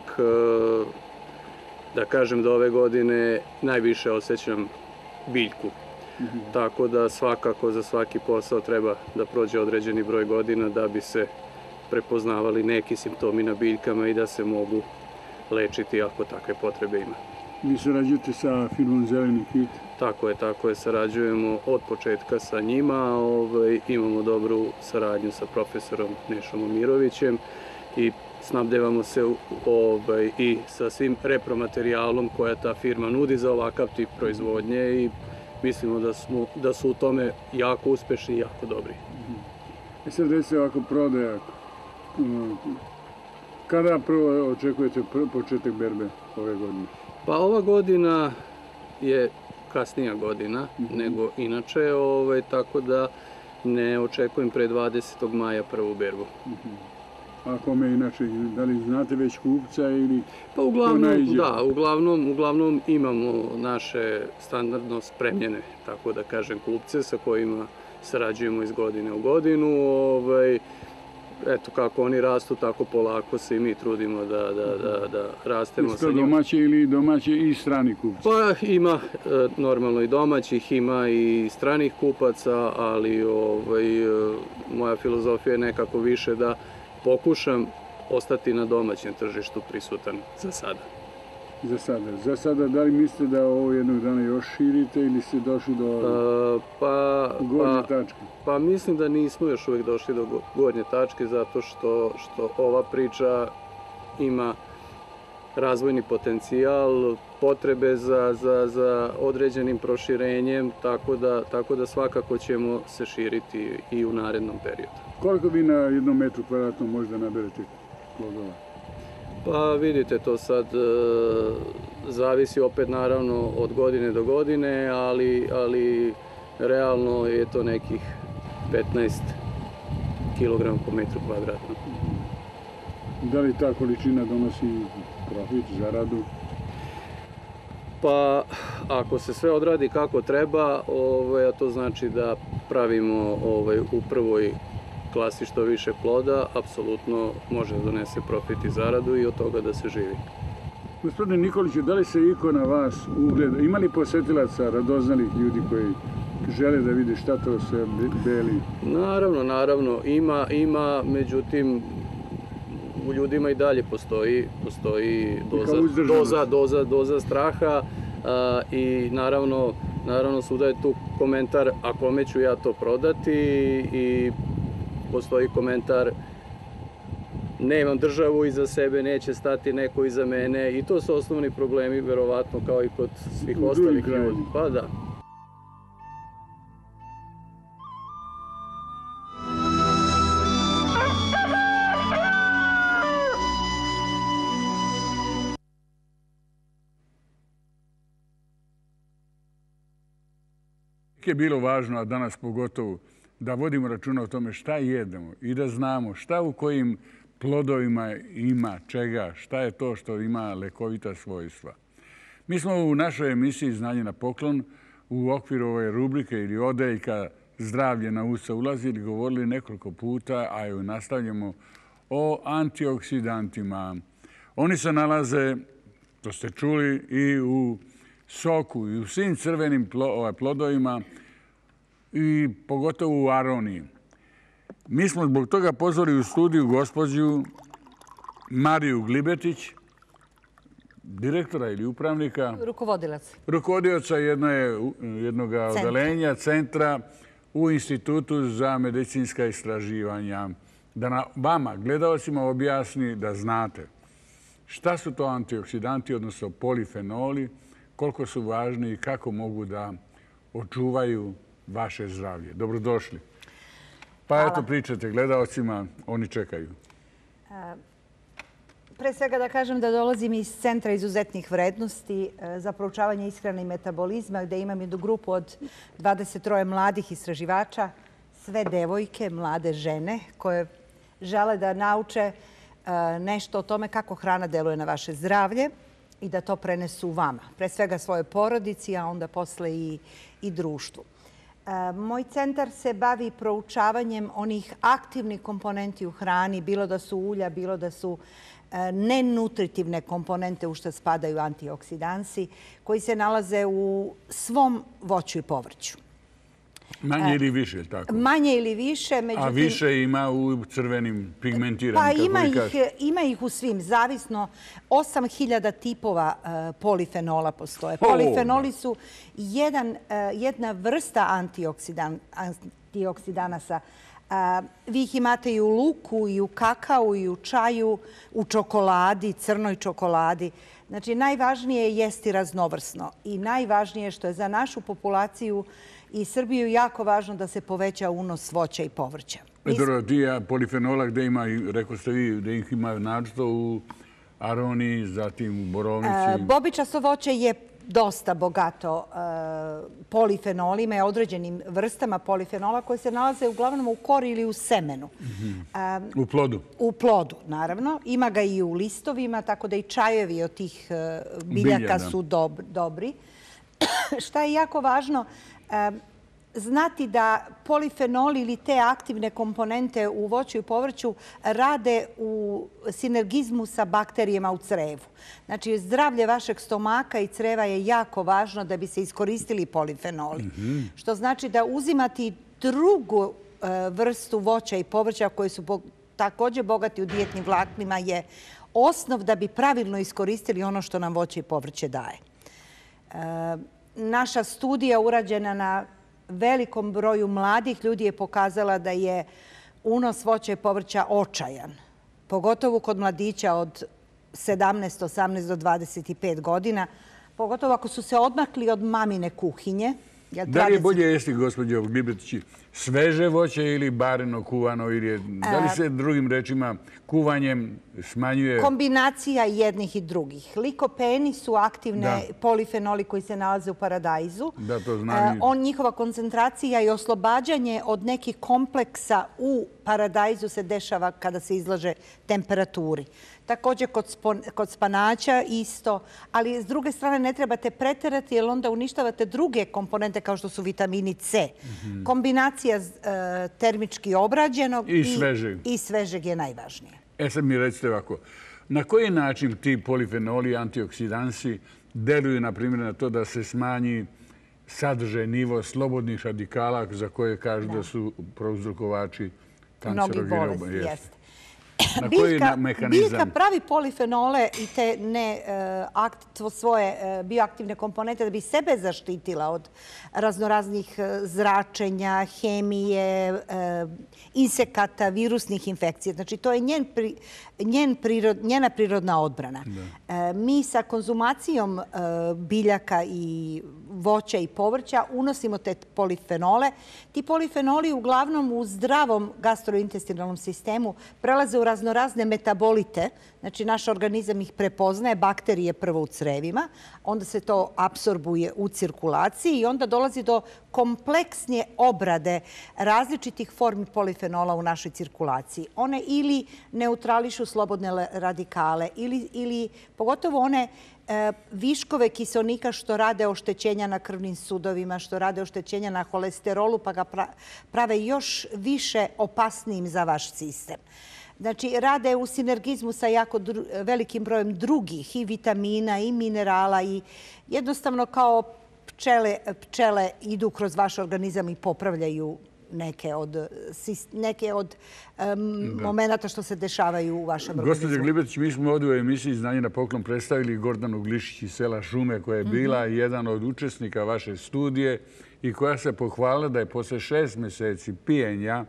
Da kažem da ove godine najviše osjećam biljku. Tako da svakako za svaki posao treba da prođe određeni broj godina da bi se prepoznavali neki simptomi na biljkama i da se mogu lečiti ako takve potrebe ima. Vi sarađujete sa firmom Zeleni hit? Tako je, tako je. Sarađujemo od početka sa njima. Imamo dobru saradnju sa profesorom Nešom Omirovićem i snabdevamo se i sa svim repromaterijalom koja ta firma nudi za ovakav tip proizvodnje i mislimo da su u tome jako uspešni i jako dobri. E sad recite ovako prodaja. Kada prvo očekujete početak berbe ove godine? Pa ova godina je kasnija godina nego inače, tako da ne očekujem pre dvadesetog maja prvu berbu. A kome inače, da li znate već kupca ili... Pa uglavnom, da, uglavnom imamo naše standardno spremljene, tako da kažem, kupce sa kojima sarađujemo iz godine u godinu. Eto, kako oni rastu, tako polako se i mi trudimo da rastemo sa njima. Domaći ili domaći i strani kupci? Pa ima normalno i domaćih, ima i stranih kupaca, ali moja filozofija je nekako više da pokušam ostati na domaćem tržištu prisutan za sada. Za sada. Za sada, da li mislite da ovo jednog dana još širite ili ste došli do gornje tačke? Pa mislim da nismo još uvijek došli do gornje tačke zato što ova priča ima razvojni potencijal, potrebe za određenim proširenjem, tako da svakako ćemo se širiti i u narednom periodu. Koliko vi na jednom metru kvadratnom možda naberete plodova? Pa vidite, to sad zavisi opet naravno od godine do godine, ali realno je to nekih petnaest kilograma po metru kvadratnom. Da li ta količina donosi profit, zaradu? Pa, ako se sve odradi kako treba, a to znači da pravimo u prvoj klasi što više ploda, apsolutno može da donese profit i zaradu i od toga da se živi. Gospodine Nikoliću, da li se iko na vas ugleda? Ima li posetilaca, radoznalih ljudi koji žele da vidi šta to sve beli? Naravno, naravno. Ima, ima, međutim, u ljudima i dalje postoji, postoji doza, doza, doza, doza straha i naravno, naravno svuda je tu komentar a kome ću ja to prodati i postoji komentar nemam državu iza sebe, neće stati neko iza mene i to su osnovni problemi, verovatno, kao i kod svih ostalih ljudi. Pa da. Je bilo važno, a danas pogotovo, da vodimo računa o tome šta jedemo i da znamo šta u kojim plodovima ima čega, šta je to što ima lekovita svojstva. Mi smo u našoj emisiji Znanje na poklon u okviru ove rubrike ili odeljka Zdravlje na usta ulazili govorili nekoliko puta, a joj nastavljamo o antioksidantima. Oni se nalaze, to ste čuli, i u soku i u svim crvenim plodovima i pogotovo u aroniji. Mi smo zbog toga pozvali u studiju gospođu Mariju Glibetić, direktora ili upravnika. Rukovodilac. Rukovodioca jednog odelenja, centra u Institutu za medicinska istraživanja. Da vama, gledalcima, objasni da znate šta su to antioksidanti, odnosno polifenoli, koliko su važni i kako mogu da očuvaju vaše zdravlje. Dobrodošli. Pa eto, pričate gledalcima, oni čekaju. Pre svega da kažem da dolazim iz Centra izuzetnih vrednosti za proučavanje ishrane i metabolizma, gde imam jednu grupu od dvadeset troje mladih istraživača, sve devojke, mlade žene, koje žele da nauče nešto o tome kako hrana deluje na vaše zdravlje i da to prenesu vama. Pre svega svoje porodici, a onda posle i društvu. Moj centar se bavi proučavanjem onih aktivnih komponenti u hrani, bilo da su ulja, bilo da su nenutritivne komponente u što spadaju antioksidansi, koji se nalaze u svom voću i povrću. Manje ili više, je li tako? Manje ili više. A više ima u crvenim pigmentiranim, kako vi kažete? Pa ima ih u svim, zavisno. osam hiljada tipova polifenola postoje. Polifenoli su jedna vrsta antioksidanasa. Vi ih imate i u luku, i u kakao, i u čaju, u čokoladi, crnoj čokoladi. Znači, najvažnije je jesti raznovrsno i najvažnije što je za našu populaciju i Srbiju jako važno da se poveća unos voća i povrća. Dobro, ti polifenola gde ima, rekao ste vi, gde ih ima naročito u aroniji, zatim u borovnici? Bobičasto voće je dosta bogato polifenolima i određenim vrstama polifenola koje se nalaze uglavnom u kori ili u semenu. U plodu? U plodu, naravno. Ima ga i u listovima, tako da i čajevi od tih biljaka su dobri. Šta je jako važno? Znati da polifenoli ili te aktivne komponente u voću i povrću rade u sinergizmu sa bakterijama u crevu. Znači, zdravlje vašeg stomaka i creva je jako važno da bi se iskoristili polifenoli. Što znači da uzimati drugu vrstu voća i povrća koje su također bogati u dijetnim vlaknima je osnov da bi pravilno iskoristili ono što nam voće i povrće daje. Naša studija urađena na velikom broju mladih ljudi je pokazala da je unos voća i povrća očajan. Pogotovo kod mladića od sedamnaest, osamnaest do dvadeset pet godina. Pogotovo ako su se odmakli od mamine kuhinje. Da li je bolje jesti, gospođo Glibetić, sveže voće ili bareno, kuvano? Da li se drugim rečima kuvanjem smanjuje? Kombinacija jednih i drugih. Likopeni su aktivne polifenoli koji se nalaze u paradajzu. Da, to znam. Njihova koncentracija i oslobađanje od nekih kompleksa u paradajzu se dešava kada se izlaže temperaturi. Također kod spanaća isto, ali s druge strane ne trebate preterati jer onda uništavate druge komponente kao što su vitamini C. Kombinacija termički obrađenog i svežeg je najvažnije. E sad mi recite ovako, na koji način ti polifenoli i antioksidansi deluju, na primjer, na to da se smanji sadržaj, nivo slobodnih radikala za koje kažu da su prouzrokovači kancerogena bolesti? Na koji mehanizam? Biljka pravi polifenole i te svoje bioaktivne komponente da bi sebe zaštitila od raznoraznih zračenja, hemije, insekata, virusnih infekcija. Znači, to je njena prirodna odbrana. Mi sa konzumacijom biljaka i voća i povrća unosimo te polifenole. Ti polifenoli uglavnom u zdravom gastrointestinalnom sistemu prelaze u raznorazne metabolite. Znači, naš organizam ih prepoznaje, bakterije prvo u crevima, onda se to apsorbuje u cirkulaciji i onda dolazi do kompleksnije obrade različitih formi polifenola u našoj cirkulaciji. One ili neutrališu slobodne radikale ili pogotovo one viškove kiselnika što rade oštećenja na krvnim sudovima, što rade oštećenja na holesterolu, pa ga prave još više opasnijim za vaš sistem. Znači, rade u sinergizmu sa jako velikim brojem drugih i vitamina i minerala i jednostavno kao pčele idu kroz vaš organizam i popravljaju neke od momenta što se dešavaju u vašem organizmu. Gospođa Glibetić, mi smo ovdje u emisiji Znanje na poklon predstavili Gordanu Glišić iz sela Šume, koja je bila jedan od učesnika vaše studije i koja se pohvalila da je posle šest mjeseci pijenja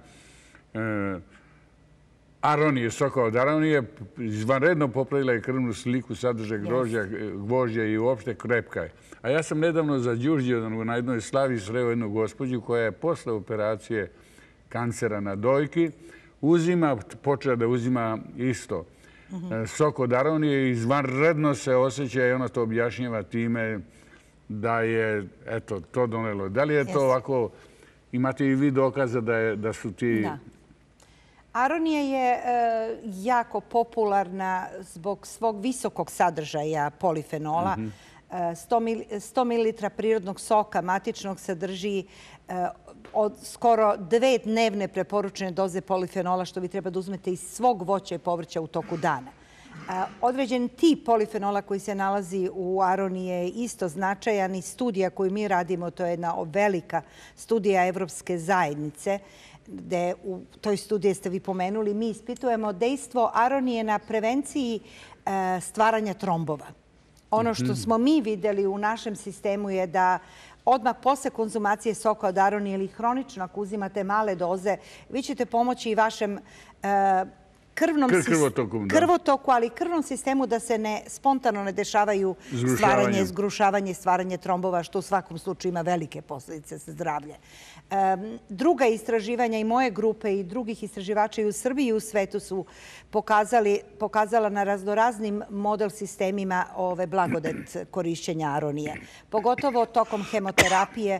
aronije, soka od aronije, izvanredno popravila je krvnu sliku, sadržaj gvožđa i uopšte krepka je. A ja sam nedavno za Đurđevdanu na jednoj slavi sreo jednu gospođu koja je posle operacije kancera na dojki uzima, počela da uzima isto sok od aronije i izvanredno se osjeća i ona to objašnjava time da je to donelo. Da li je to ovako, imate i vi dokaza da su ti... Aronija je jako popularna zbog svog visokog sadržaja polifenola. sto mililitara prirodnog soka matičnog sadrži od skoro dve dnevne preporučene doze polifenola što vi treba da uzmete iz svog voća i povrća u toku dana. Određen tip polifenola koji se nalazi u aroniji je isto značajan i studija koju mi radimo, to je jedna velika studija Evropske zajednice, gde u toj studiji ste vi pomenuli, mi ispitujemo dejstvo aronije na prevenciji stvaranja trombova. Ono što smo mi videli u našem sistemu je da odmah posle konzumacije soka od aronije ili hronično, ako uzimate male doze, vi ćete pomoći i vašem krvotoku, ali i krvnom sistemu da se spontano ne dešavaju stvaranje, zgrušavanje i stvaranje trombova, što u svakom slučaju ima velike posljedice za zdravlje. Druga istraživanja i moje grupe i drugih istraživača i u Srbiji i u svetu su pokazala na raznoraznim model sistemima ove blagodet korišćenja aronije. Pogotovo tokom hemoterapije,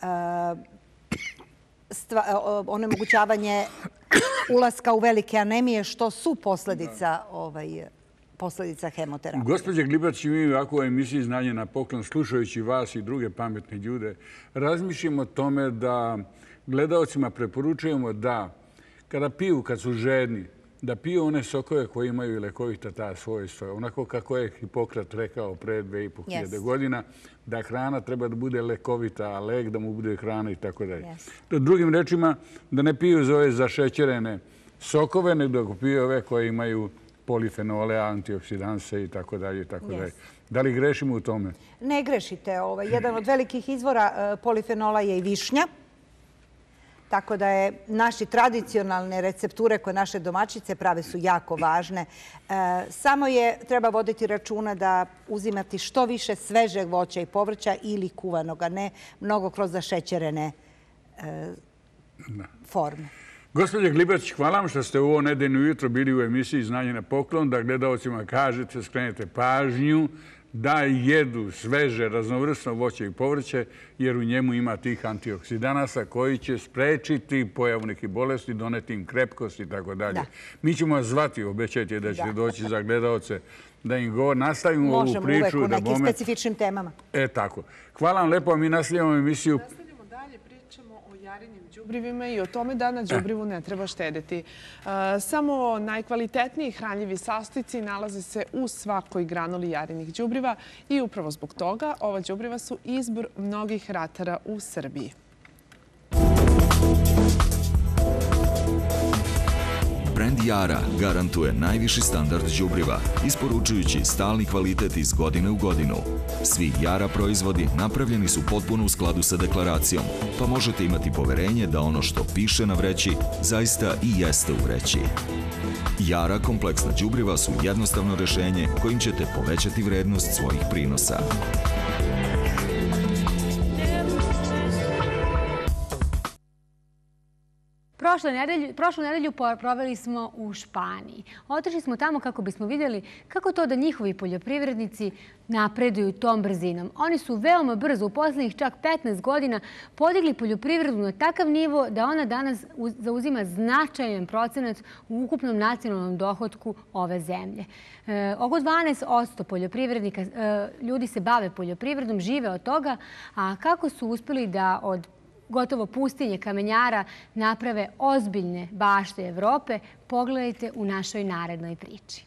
onemogućavanje ulaska u velike anemije, što su posljedica posljedica hemoterapije. Gospođa Glibetić, mi ovako u emisiji Znanje na poklon, slušajući vas i druge pametne ljude, razmišljamo o tome da gledaocima preporučujemo da kada piju, kad su žedni, da piju one sokove koji imaju lekovita ta svojstva. Onako kako je Hipokrat rekao pre dve i po hiljade godina, da hrana treba da bude lekovita, a lek da mu bude hrana i tako dalje. Drugim rečima, da ne piju za ove zašećerene sokove, nego da piju ove koje imaju polifenole, antioksidanse i tako dalje. Da li grešimo u tome? Ne grešite. Jedan od velikih izvora polifenola je i višnja. Tako da je naše tradicionalne recepture koje naše domaćice prave su jako važne. Samo je treba voditi računa da uzimati što više svežeg voća i povrća ili kuvanog, a ne mnogo kroz zašećerene forme. Gospođe Glibac, hvala vam što ste u ovo nedeljno jutro bili u emisiji Znanje na poklon, da gledalcima kažete, skrenete pažnju da jedu sveže, raznovrsno voće i povrće, jer u njemu ima tih antioksidanasa koji će sprečiti pojavu nekih bolesti, doneti im krepkost i tako dalje. Mi ćemo vas zvati, obećajte da ćete doći za gledalce, da im govor, nastavimo ovu priču. Možemo uvek u nekim specifičnim temama. E, tako. Hvala vam lepo, mi nastavljamo emisiju. Nastavljamo dalje, pričamo o jarinim đubrivima i o tome da na đubrivu ne treba štediti. Samo najkvalitetniji hranljivi sastojci nalaze se u svakoj granuli jarinih đubriva i upravo zbog toga ova đubriva su izbor mnogih ratara u Srbiji. Brand Jara garantuje najviši standard đubriva, isporučujući stalni kvalitet iz godine u godinu. Svi Jara proizvodi napravljeni su potpuno u skladu sa deklaracijom, pa možete imati poverenje da ono što piše na vreći zaista i jeste u vreći. Jara kompleksna đubriva su jednostavno rešenje kojim ćete povećati vrednost svojih prinosa. Prošlu nedelju proveli smo u Španiji. Otišli smo tamo kako bismo vidjeli kako to da njihovi poljoprivrednici napreduju tom brzinom. Oni su veoma brzo, u posljednjih čak petnaest godina, podigli poljoprivredu na takav nivo da ona danas zauzima značajan procenat u ukupnom nacionalnom dohotku ove zemlje. Oko dvanaest posto poljoprivrednika, ljudi se bave poljoprivredom, žive od toga, a kako su uspjeli da od gotovo pustinje kamenjara naprave ozbiljne bašte Evrope, pogledajte u našoj narednoj priči.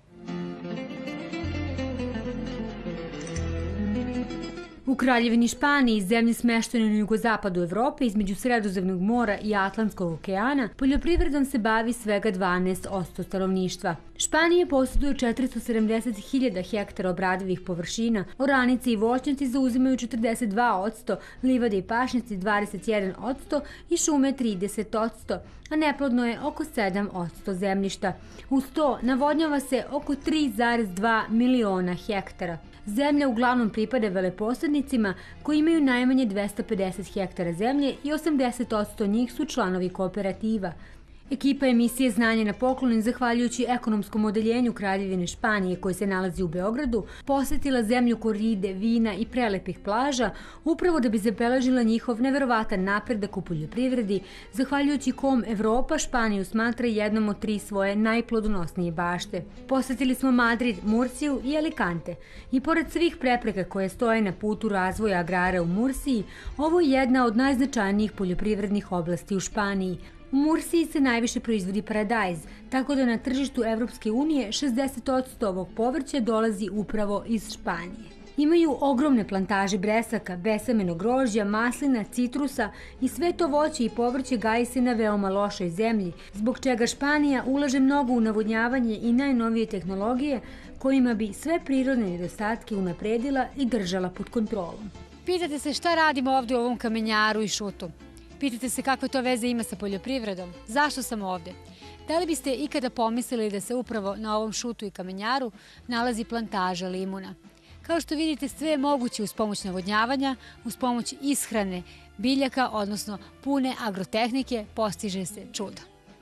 U Kraljevini Španiji, zemlji smeštenoj na jugozapadu Evrope, između Sredozemnog mora i Atlantskog okeana, poljoprivredom se bavi svega dvanaest posto stanovništva. Španija posjeduje četiristo sedamdeset hiljada hektara obradivih površina, oranice i voćnjaci zauzimaju četrdeset dva posto, livade i pašnjaci dvadeset jedan posto i šume trideset posto, a neplodno je oko sedam posto zemljišta. Uz to navodnjava se oko tri zarez dva miliona hektara. Zemlja uglavnom pripada veleposjednicima koji imaju najmanje dvesta pedeset hektara zemlje i osamdeset posto njih su članovi kooperativa. Ekipa emisije Znanje na poklon, zahvaljujući ekonomskom odeljenju Kraljevine Španije koji se nalazi u Beogradu, posjetila zemlju koride, vina i prelepih plaža upravo da bi zabeležila njihov neverovatan napredak u poljoprivredi, zahvaljujući kom Evropa Španiju smatra jednom od tri svoje najplodonosnije bašte. Posjetili smo Madrid, Mursiju i Alicante. I pored svih prepreka koje stoje na putu razvoja agrara u Mursiji, ovo je jedna od najznačajnijih poljoprivrednih oblasti u Španiji. U Mursiji se najviše proizvodi paradajz, tako da na tržištu Evropske unije šezdeset posto ovog povrća dolazi upravo iz Španije. Imaju ogromne plantaže bresaka, besemenog grožđa, maslina, citrusa i sve to voće i povrće gaji se na veoma lošoj zemlji, zbog čega Španija ulaže mnogo u navodnjavanje i najnovije tehnologije kojima bi sve prirodne nedostatke unapredila i držala pod kontrolom. Pitate se šta radimo ovdje u ovom kamenjaru i šutu? Pitate se kakve to veze ima sa poljoprivredom? Zašto sam ovdje? Da li biste ikada pomislili da se upravo na ovom šutu i kamenjaru nalazi plantaža limuna? Kao što vidite, sve je moguće uz pomoć navodnjavanja, uz pomoć ishrane biljaka, odnosno pune agrotehnike, postiže se čudo.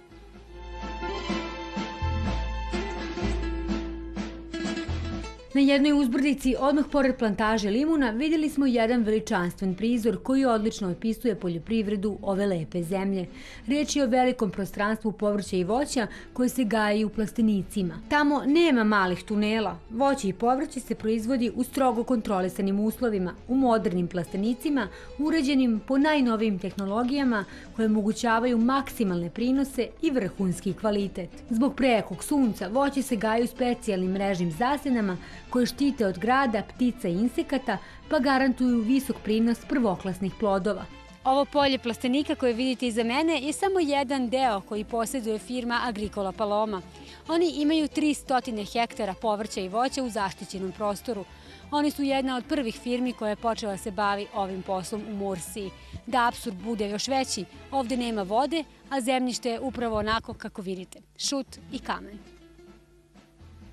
Na jednoj uzbrdici, odmah pored plantaže limuna, vidjeli smo jedan veličanstven prizor koji odlično opisuje poljoprivredu ove lepe zemlje. Riječ je o velikom prostranstvu povrća i voća koje se gaji u plastenicima. Tamo nema malih tunela. Voće i povrće se proizvodi u strogo kontrolisanim uslovima, u modernim plastenicima, uređenim po najnovijim tehnologijama koje omogućavaju maksimalne prinose i vrhunski kvalitet. Zbog prejakog sunca, voće se gaji u specijalnim mrežnim zasenama koje štite od grada, ptica i insekata, pa garantuju visok prinos prvoklasnih plodova. Ovo polje plastenika koje vidite iza mene je samo jedan deo koji posjeduje firma Agricola Paloma. Oni imaju tristo hektara povrća i voća u zaštićenom prostoru. Oni su jedna od prvih firmi koja je počela se bavi ovim poslom u Mursiji. Da apsurd bude još veći, ovdje nema vode, a zemljište je upravo onako kako vidite, šut i kamen.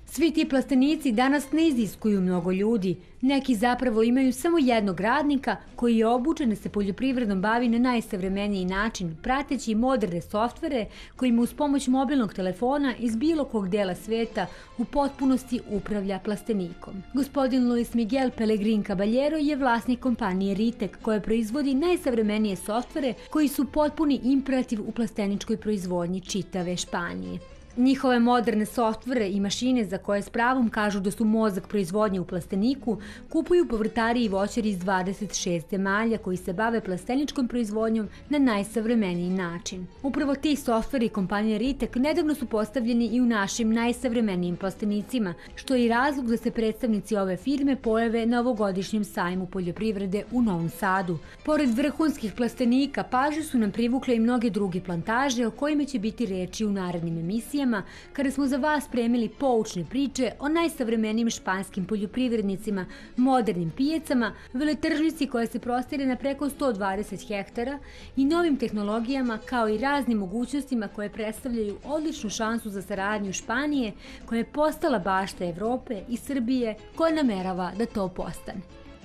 Svi ti plastenici danas ne iziskuju mnogo ljudi. Neki zapravo imaju samo jednog radnika koji je obučen da se poljoprivredom bavi na najsavremeniji način, prateći moderne softvere kojima uz pomoć mobilnog telefona iz bilo kog dela sveta u potpunosti upravlja plastenikom. Gospodin Luis Miguel Pellegrin Caballero je vlasnik kompanije Ritek koja proizvodi najsavremenije softvere koji su potpuni imperativ u plasteničkoj proizvodnji čitave Španije. Njihove moderne softvere i mašine za koje s pravom kažu da su mozak proizvodnje u plasteniku kupuju povrtari i voćari iz dvadeset šest zemalja koji se bave plasteničkom proizvodnjom na najsavremeniji način. Upravo ti softveri kompanije Ritek nedavno su postavljeni i u našim najsavremenijim plastenicima, što je i razlog da se predstavnici ove firme pojave na ovogodišnjem sajmu poljoprivrede u Novom Sadu. Pored vrhunskih plastenika, pažnju su nam privukle i mnoge druge plantaže o kojima će biti reči u narednim emisijama, kada smo za vas spremili poučne priče o najsavremenijim španskim poljoprivrednicima, modernim pijacama, veletržnici koja se prostire na preko sto dvadeset hektara i novim tehnologijama kao i raznim mogućnostima koje predstavljaju odličnu šansu za saradnju Španije koja je postala bašta Evrope i Srbije koja namerava da to postane.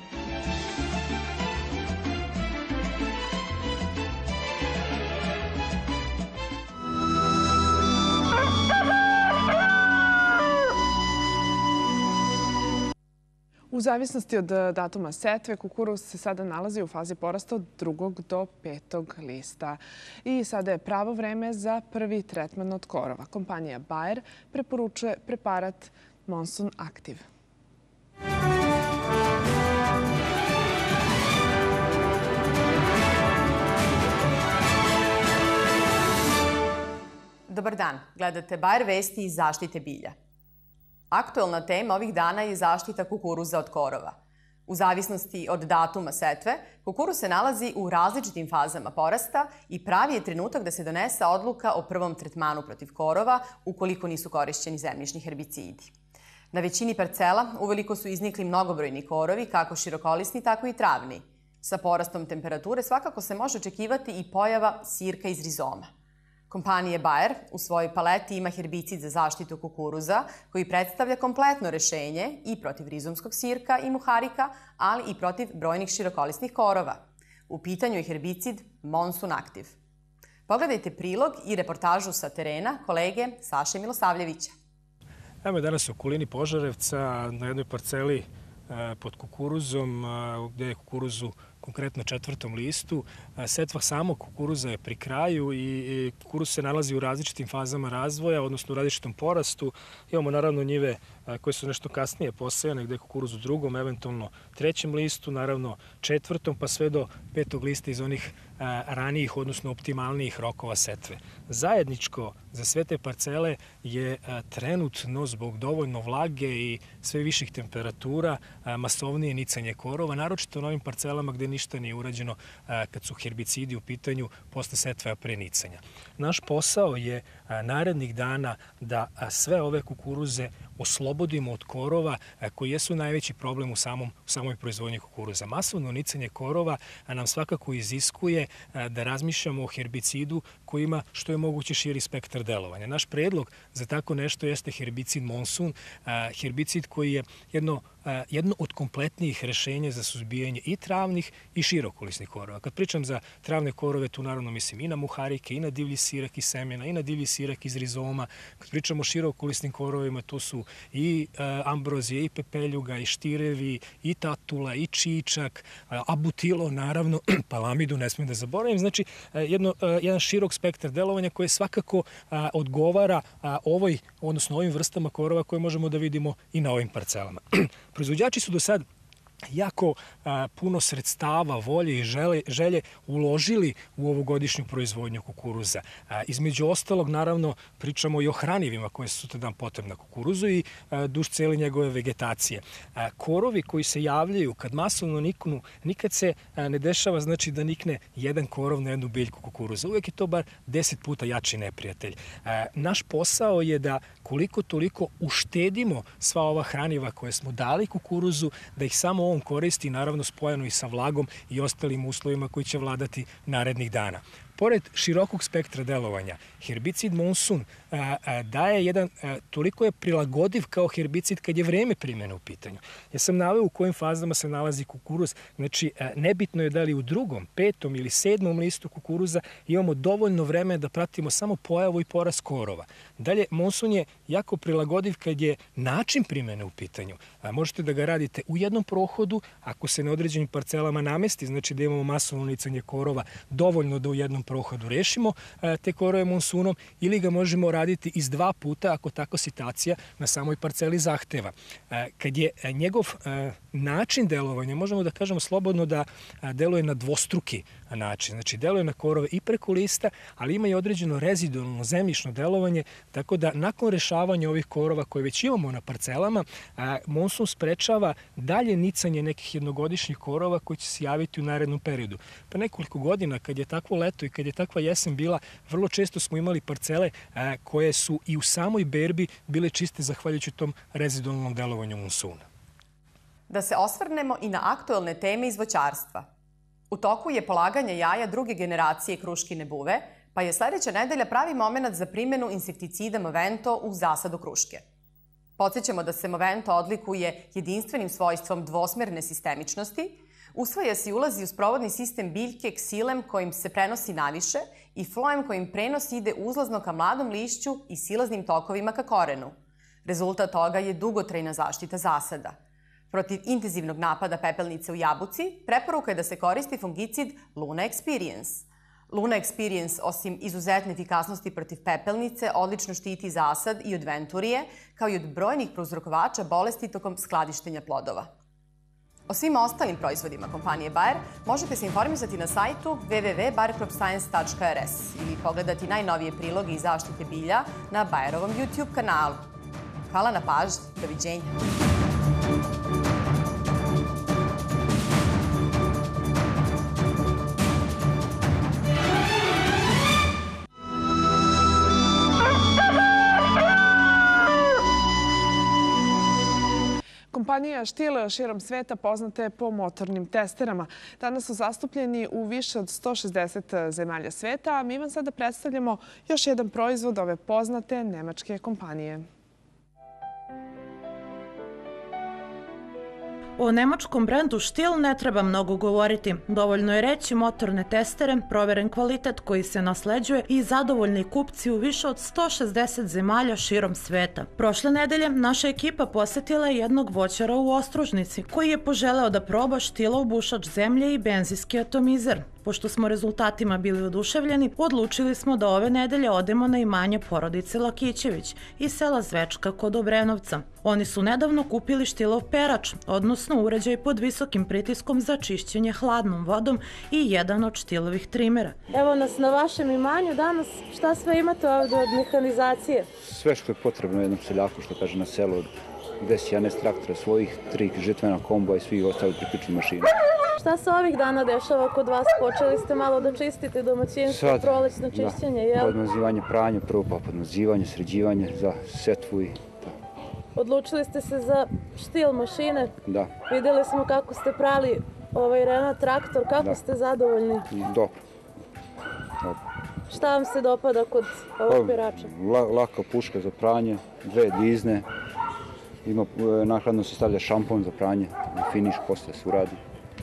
U zavisnosti od datuma setve, kukuruz se sada nalazi u fazi porasta od drugog do petog lista. I sada je pravo vreme za prvi tretman od korova. Kompanija Bayer preporučuje preparat Monsoon Active. Dobar dan, gledate Bayer vesti iz zaštite bilja. Aktuelna tema ovih dana je zaštita kukuruza od korova. U zavisnosti od datuma setve, kukuruz se nalazi u različitim fazama porasta i pravi je trenutak da se donese odluka o prvom tretmanu protiv korova ukoliko nisu korišćeni zemljišni herbicidi. Na većini parcela uveliko su iznikli mnogobrojni korovi, kako širokolisni, tako i travni. Sa porastom temperature svakako se može očekivati i pojava sirka iz rizoma. Kompanija Bayer u svojoj paleti ima herbicid za zaštitu kukuruza koji predstavlja kompletno rešenje i protiv rizomskog sirka i muharika, ali i protiv brojnih širokolisnih korova. U pitanju je herbicid Monsoon Active. Pogledajte prilog i reportažu sa terena kolege Saše Milosavljevića. Evo je danas u okolini Požarevca na jednoj parceli pod kukuruzom, gde je kukuruzu konkretno četvrtom listu. Setva samog kukuruza je pri kraju i kukuruz se nalazi u različitim fazama razvoja, odnosno u različitom porastu. Imamo naravno njive koje su nešto kasnije posejane, gde je kukuruz u drugom, eventualno trećem listu, naravno četvrtom, pa sve do petog lista iz onih ranijih, odnosno optimalnijih rokova setve. Zajedničko za sve te parcele je trenutno zbog dovoljno vlage i sve viših temperatura masovnije nicanje korova, naročito na ovim parcelama gde ništa nije urađeno kad su herbicidi u pitanju posle setve, a pre nicanja. Naš posao je narednih dana da sve ove kukuruze oslobodimo od korova koji jesu najveći problem u samom, u samoj proizvodnji kukuruza. Masovno nicanje korova nam svakako iziskuje da razmišljamo o herbicidu koji ima što je moguće širi spektar delovanja. Naš predlog za tako nešto jeste herbicid Monsoon, herbicid koji je jedno jedno od kompletnijih rešenja za suzbijanje i travnih i širokolisnih korova. Kad pričam za travne korove, tu naravno mislim i na muharike, i na divlji sirak iz semena, i na divlji sirak iz rizoma. Kad pričamo o širokolisnim korovima, tu su i ambrozije, i pepeljuga, i štirevi, i tatula, i čičak, abutilo, naravno, palamidu, ne smijem da zaboravim. Znači, jedno, jedan širok spektar delovanja koje svakako odgovara ovoj, odnosno ovim vrstama korova koje možemo da vidimo i na ovim parcelama. Proizvođači su do sad jako a, puno sredstava, volje i žele, želje uložili u ovogodišnju proizvodnju kukuruza. A, između ostalog, naravno, pričamo i o hranivima koje su tada potrebna kukuruzu i a, duž cele njegove vegetacije. A, korovi koji se javljaju kad masovno niknu, nikad se a, ne dešava znači da nikne jedan korov na jednu biljku kukuruza. Uvijek je to bar deset puta jači neprijatelj. A, naš posao je da koliko toliko uštedimo sva ova hraniva koje smo dali kukuruzu, da ih samo on koristi, naravno spojeno i sa vlagom i ostalim uslovima koji će vladati narednih dana. pored širokog spektra delovanja, herbicid monsun daje jedan, toliko je prilagodiv kao herbicid kad je vreme primjene u pitanju. Ja sam naveo u kojim fazama se nalazi kukuruz, znači nebitno je da li u drugom, petom ili sedmom listu kukuruza imamo dovoljno vremena da pratimo samo pojavu i porast korova. Dalje, monsun je jako prilagodiv kad je način primjene u pitanju. Možete da ga radite u jednom prohodu, ako se na određenim parcelama namesti, znači da imamo masovno nicanje korova, dovoljno da u jednom prohodu rešimo te korove monsunom, ili ga možemo raditi iz dva puta ako takva situacija na samoj parceli zahteva. Kad je njegov način delovanja, možemo da kažemo slobodno da deluje na dvostruki način. Znači, deluje na korove i preko lista, ali ima i određeno rezidualno zemljišno delovanje, tako da nakon rešavanja ovih korova koje već imamo na parcelama, monsun sprečava dalje nicanje nekih jednogodišnjih korova koji će se javiti u narednom periodu. Pa nekoliko godina, kad je takvo leto i kad je takva jesen bila, vrlo često smo imali parcele koje su i u samoj berbi bile čiste zahvaljujući tom rezidualnom delovanju monsuna. Da se osvrnemo i na aktuelne teme iz voćarstva. U toku je polaganje jaja druge generacije kruškine buve, pa je sledeća nedelja pravi moment za primjenu insekticida Movento u zasadu kruške. Podsjećamo da se Movento odlikuje jedinstvenim svojstvom dvosmerne sistemičnosti, usvaja se i ulazi u sprovodni sistem biljke ksilem kojim se prenosi naviše i flojem kojim prenos ide uzlazno ka mladom lišću i silaznim tokovima ka korenu. Rezultat toga je dugotrajna zaštita zasada. Protiv intenzivnog napada pepelnice u jabuci, preporuka je da se koristi fungicid Luna Experience. Luna Experience, osim izuzetne efikasnosti protiv pepelnice, odlično štiti zasad i od venturije, kao i od brojnih prouzrokovača bolesti tokom skladištenja plodova. O svim ostalim proizvodima kompanije Bayer možete se informisati na sajtu w w w tačka bayer crop science tačka r s ili pogledati najnovije priloge i zaštite bilja na Bayerovom YouTube kanalu. Hvala na pažnji. Doviđenja. Kompanija Stihl širom sveta poznata je po motornim testerama. Danas su zastupljeni u više od sto šezdeset zemalja sveta, a mi vam sada predstavljamo još jedan proizvod ove poznate nemačke kompanije. O nemačkom brendu Stihl ne treba mnogo govoriti. Dovoljno je reći motorne testere, proveren kvalitet koji se nasleđuje i zadovoljni kupci u više od sto šezdeset zemalja širom sveta. Prošle nedelje naša ekipa posjetila je jednog voćara u Ostružnici koji je poželeo da proba Stihlov bušač zemlje i benzinski atomizer. Pošto smo rezultatima bili oduševljeni, odlučili smo da ove nedelje odemo na imanje porodice Lakićević iz sela Zvečka kod Obrenovca. Oni su nedavno kupili Stihlov perač, odnosno uređaj pod visokim pritiskom za čišćenje hladnom vodom i jedan od Stihlovih trimera. Evo nas na vašem imanju danas. Šta sve imate ovdje od mehanizacije? Sve što je potrebno jednom seljaku, što kaže na selu, deset jedanaest traktora svojih, tri žitvena komba i svi ostali priključni mašina. Šta se ovih dana dešava kod vas? Počeli ste malo da čistite domaćinstvo, prolećno čišćenje, jel? Da, podmazivanje, pranje, prvo pa podmazivanje, sređivanje za setvu i to. Odlučili ste se za Stihl mašine? Da. Videli smo kako ste prali ovaj Renault traktor, kako ste zadovoljni? Dobro. Šta vam se dopada kod ovog perača? Laka puška za pranje, dve dizne, nakladno se stavlja šampon za pranje, finiš posle se uradi.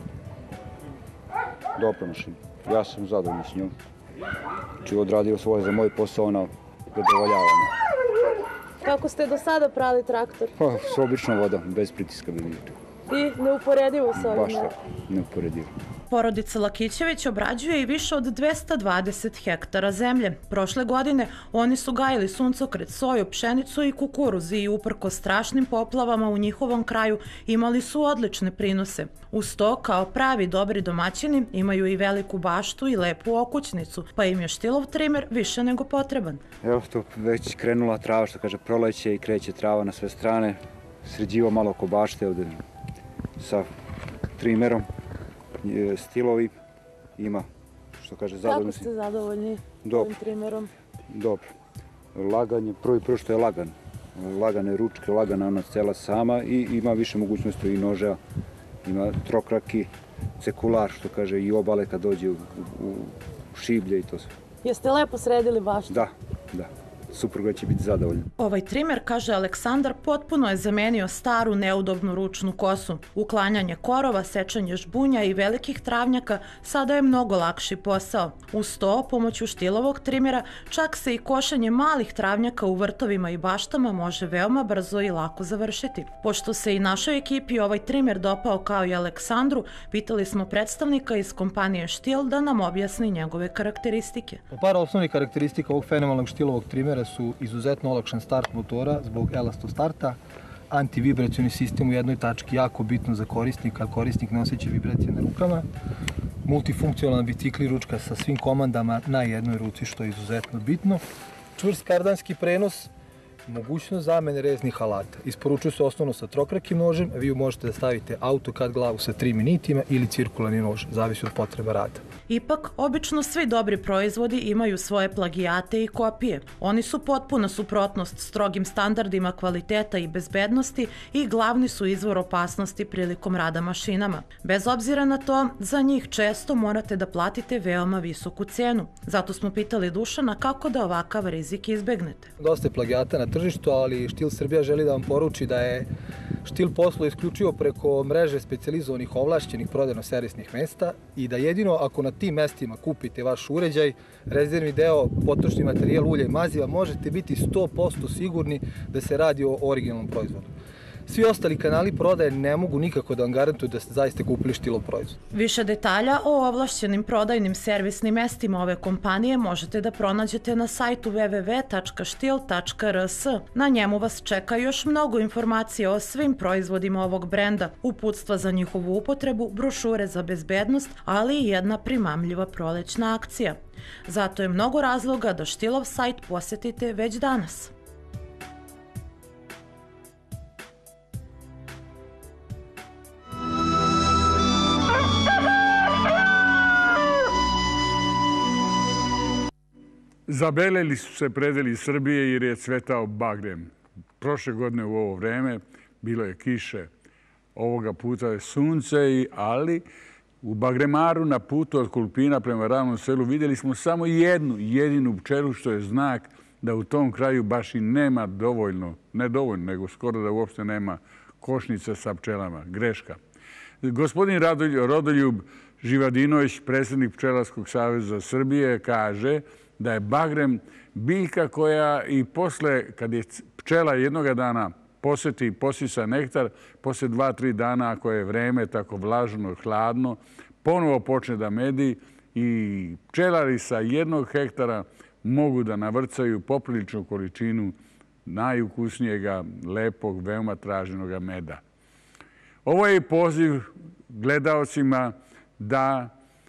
Dobra mašina. Ja sam zadovoljno s njom. Znači, odradio svoje za moj posao, ona zadovoljava me. Kako ste do sada prali traktor? Pa, s običnom vodom, bez pritiska bi bilo. I neuporedivo s ovim? Baš tako, neuporedivo. Porodica Lakićević obrađuje i više od dvesta dvadeset hektara zemlje. Prošle godine oni su gajili suncokret, soju, pšenicu i kukuruz i uprkos strašnim poplavama u njihovom kraju imali su odlične prinose. Uz to, kao pravi dobri domaćini, imaju i veliku baštu i lepu okućnicu, pa im je Stihlov trimer više nego potreban. Evo to već krenula trava, što kaže proleće i kreće trava na sve strane. Sređivo malo oko bašte ovde sa trimerom. Stihlovi ima, što kaže, zadovoljni. Kako ste zadovoljni ovim trimerom? Dobro. Lagan je, prvo i prvo što je lagan. Lagane ručke, lagana ona cela sama i ima više mogućnosti i noža. Ima trokraki, cekular, što kaže, i obale kad dođe u šiblje i to sve. Jeste lepo sredili baštu? Da, da. Supruga će biti zadovoljna. Ovaj trimer, kaže Aleksandar, potpuno je zamenio staru neudobnu ručnu kosu. Uklanjanje korova, sečanje žbunja i velikih travnjaka sada je mnogo lakši posao. Uz to, pomoću Štilovog trimera, čak se i košanje malih travnjaka u vrtovima i baštama može veoma brzo i lako završiti. Pošto se i našoj ekipi ovaj trimer dopao kao i Aleksandru, pitali smo predstavnika iz kompanije Štil da nam objasni njegove karakteristike. Par osnovnih karakteristika ovog fenomenalnog Štilovog trimera su izuzetno olakšan start motora zbog elasto starta, antivibracioni sistem u jednoj tački, jako bitno za korisnika, korisnik ne osjeća vibracije na rukama, multifunkcionalan bicikli ručka sa svim komandama na jednoj ruci, što je izuzetno bitno, čvrst kardanski prenos, mogućnost zamene reznih alata. Isporučuje se osnovno sa trokrakim nožem, a vi možete da stavite AutoCAD glavu sa tri minitima ili cirkularni nož, zavisi od potreba rada. Ipak, obično svi dobri proizvodi imaju svoje plagijate i kopije. Oni su potpuna suprotnost strogim standardima kvaliteta i bezbednosti i glavni su izvor opasnosti prilikom rada mašinama. Bez obzira na to, za njih često morate da platite veoma visoku cenu. Zato smo pitali Dušana kako da ovakav rizik izbegnete. Dosta je plagijata na tržištu, ali Štil Srbija želi da vam poruči da je Štil posluje isključivo preko mreže specijalizovanih ovlašćenih prodajno-servisnih mesta i da jedino ako na tim mestima kupite vaš uređaj, rezervni deo, potrošni materijal, ulje i maziva, možete biti sto posto sigurni da se radi o originalnom proizvodu. Svi ostali kanali prodaje ne mogu nikako da vam garantuju da ste zaista kupili Štilov proizvod. Više detalja o ovlašćenim prodajnim servisnim mestima ove kompanije možete da pronađete na sajtu w w w tačka štil tačka r s. Na njemu vas čeka još mnogo informacija o svim proizvodima ovog brenda, uputstva za njihovu upotrebu, brošure za bezbednost, ali i jedna primamljiva prolećna akcija. Zato je mnogo razloga da Štilov sajt posetite već danas. Zabeleli su se predeli Srbije jer je cvetao bagrem. Prošle godine u ovo vreme bilo je kiše. Ovoga puta je sunce, ali u bagremaru na putu od Kulpina prema Ravnom selu vidjeli smo samo jednu jedinu pčelu, što je znak da u tom kraju baš i nema dovoljno, ne dovoljno, nego skoro da uopšte nema košnica sa pčelama. Greška. Gospodin Rodoljub Živadinović, predsjednik Pčelarskog saveza Srbije, kaže da je bagrem biljka koja i posle, kad je pčela jednoga dana poseti i posisa nektar, posle dva, tri dana, ako je vreme tako vlažno, hladno, ponovo počne da medi i pčelari sa jednog hektara mogu da navrcaju popriličnu količinu najukusnijega, lepog, veoma traženog meda. Ovo je poziv gledaocima da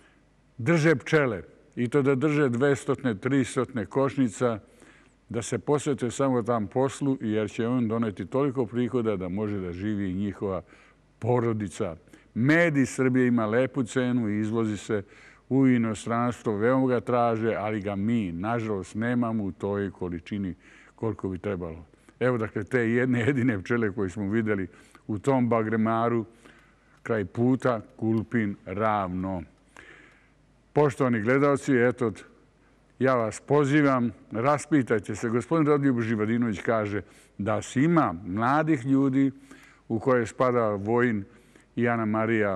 drže pčele i to da drže dvesta do trista košnica, da se posvete samo tam poslu, jer će on doneti toliko prihoda da može da živi i njihova porodica. Med iz Srbije ima lepu cenu i izvozi se u inostranstvo, veoma ga traže, ali ga mi, nažalost, nemamo u toj količini koliko bi trebalo. Evo, dakle, te jedne jedine pčele koje smo vidjeli u tom bagremaru, kraj puta, Kulpin, Ravno. Poštovani gledalci, eto, ja vas pozivam, raspitajte se. Gospodin Rodoljub Živadinović kaže da si ima mladih ljudi u koje spada Vojin i Ana Marija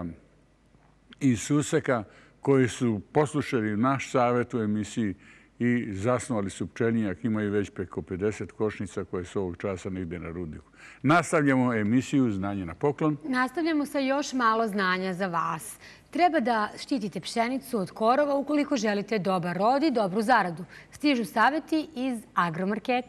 iz Suseka, koji su poslušali naš savjet u emisiji i zasnovali su pčelinjak, imaju već preko pedeset košnica koje su ovog časa negdje na rudniku. Nastavljamo emisiju Znanje na poklon. Nastavljamo sa još malo znanja za vas. Treba da štitite pšenicu od korova ukoliko želite dobar rod i dobru zaradu. Stižu savjeti iz Agromarketa.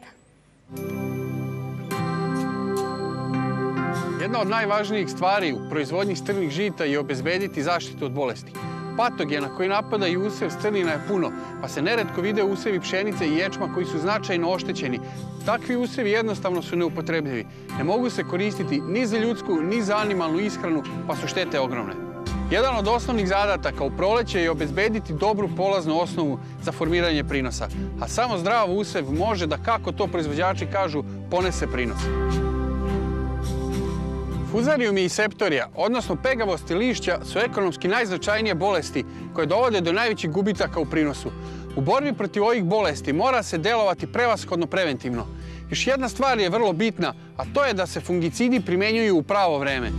Jedna od najvažnijih stvari u proizvodnji strnih žita je obezbediti zaštitu od bolesti. Patogena koji napadaju usev strnina je puno, pa se neretko vide usevi pšenice i ječma koji su značajno oštećeni. Takvi usevi jednostavno su neupotrebljivi. Ne mogu se koristiti ni za ljudsku, ni za animalnu ishranu, pa su štete ogromne. Jedan od osnovnih zadataka u proleće je obezbediti dobru polaznu osnovu za formiranje prinosa, a samo zdrav usev može da, kako to proizvođači kažu, ponese prinos. Fuzarijumi i septorija, odnosno pegavosti lišća, su ekonomski najznačajnije bolesti koje dovode do najvećih gubitaka u prinosu. U borbi protiv ovih bolesti mora se delovati prevashodno preventivno. Još jedna stvar je vrlo bitna, a to je da se fungicidi primenjuju u pravo vreme.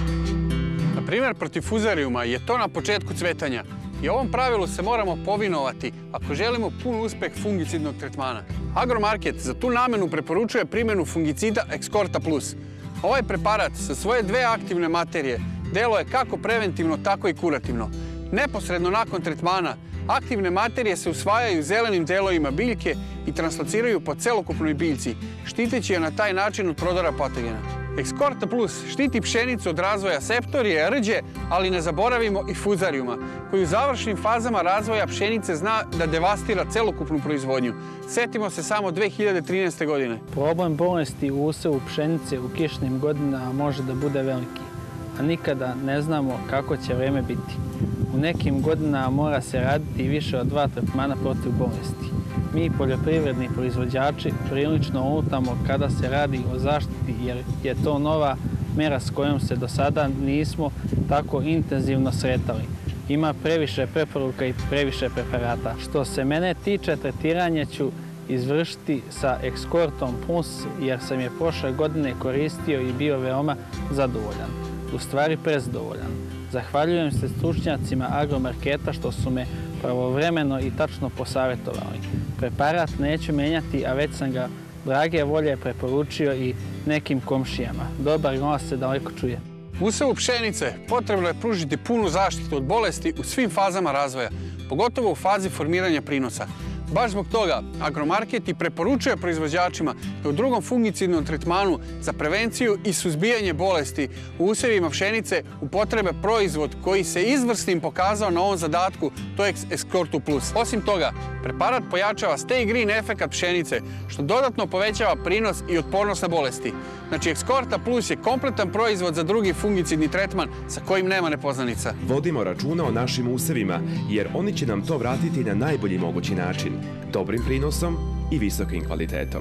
Na primjer, protiv fuzarijuma je to na početku cvetanja. I ovom pravilu se moramo povinovati ako želimo pun uspeh fungicidnog tretmana. Agromarket za tu namenu preporučuje primjenu fungicida Excorta plus. Ovaj preparat sa svoje dve aktivne materije deluje kako preventivno, tako i kurativno. Neposredno nakon tretmana, aktivne materije se usvajaju zelenim delovima biljke i translociraju po celokupnoj biljci, štiteći je na taj način od prodora patogena. Excorta plus štiti pšenicu od razvoja septorije, rđe, ali ne zaboravimo i fuzarijuma, koji u završnim fazama razvoja pšenice zna da devastira celokupnu proizvodnju. Setimo se samo dve hiljade trinaeste. godine. Problem bolesti u usevu pšenice u kišnim godinama može da bude veliki, a nikada ne znamo kako će vreme biti. U nekim godinama mora se raditi više od dva tretmana protiv bolesti. Mi, poljoprivredni proizvođači, prilično lutamo kada se radi o zaštiti, jer je to nova mera s kojom se do sada nismo tako intenzivno sretali. Ima previše preporuka i previše preparata. Što se mene tiče, tretiranje ću izvršiti sa Excortom plus, jer sam je prošle godine koristio i bio veoma zadovoljan. U stvari prezadovoljan. Zahvaljujem se stručnjacima Agromarketa što su me pravovremeno i tačno posavjetovali. Preparat neću menjati, a već sam ga drage volje preporučio i nekim komšijama. Dobar glas se daleko čuje. Usevu pšenice potrebno je pružiti punu zaštitu od bolesti u svim fazama razvoja, pogotovo u fazi formiranja prinosa. Baš zbog toga Agromarket i preporučuje proizvođačima da u drugom fungicidnom tretmanu za prevenciju i suzbijanje bolesti u usevima pšenice upotrebe proizvod koji se izvrsnim pokazao na ovom zadatku, to je Excorta plus. Osim toga, preparat pojačava stay green efekat pšenice, što dodatno povećava prinos i otpornost na bolesti. Znači, Excorta plus je kompletan proizvod za drugi fungicidni tretman sa kojim nema nepoznanica. Vodimo računa o našim usevima, jer oni će nam to vratiti na najbolji mogući način, dobrim prinosom i visokim kvalitetom.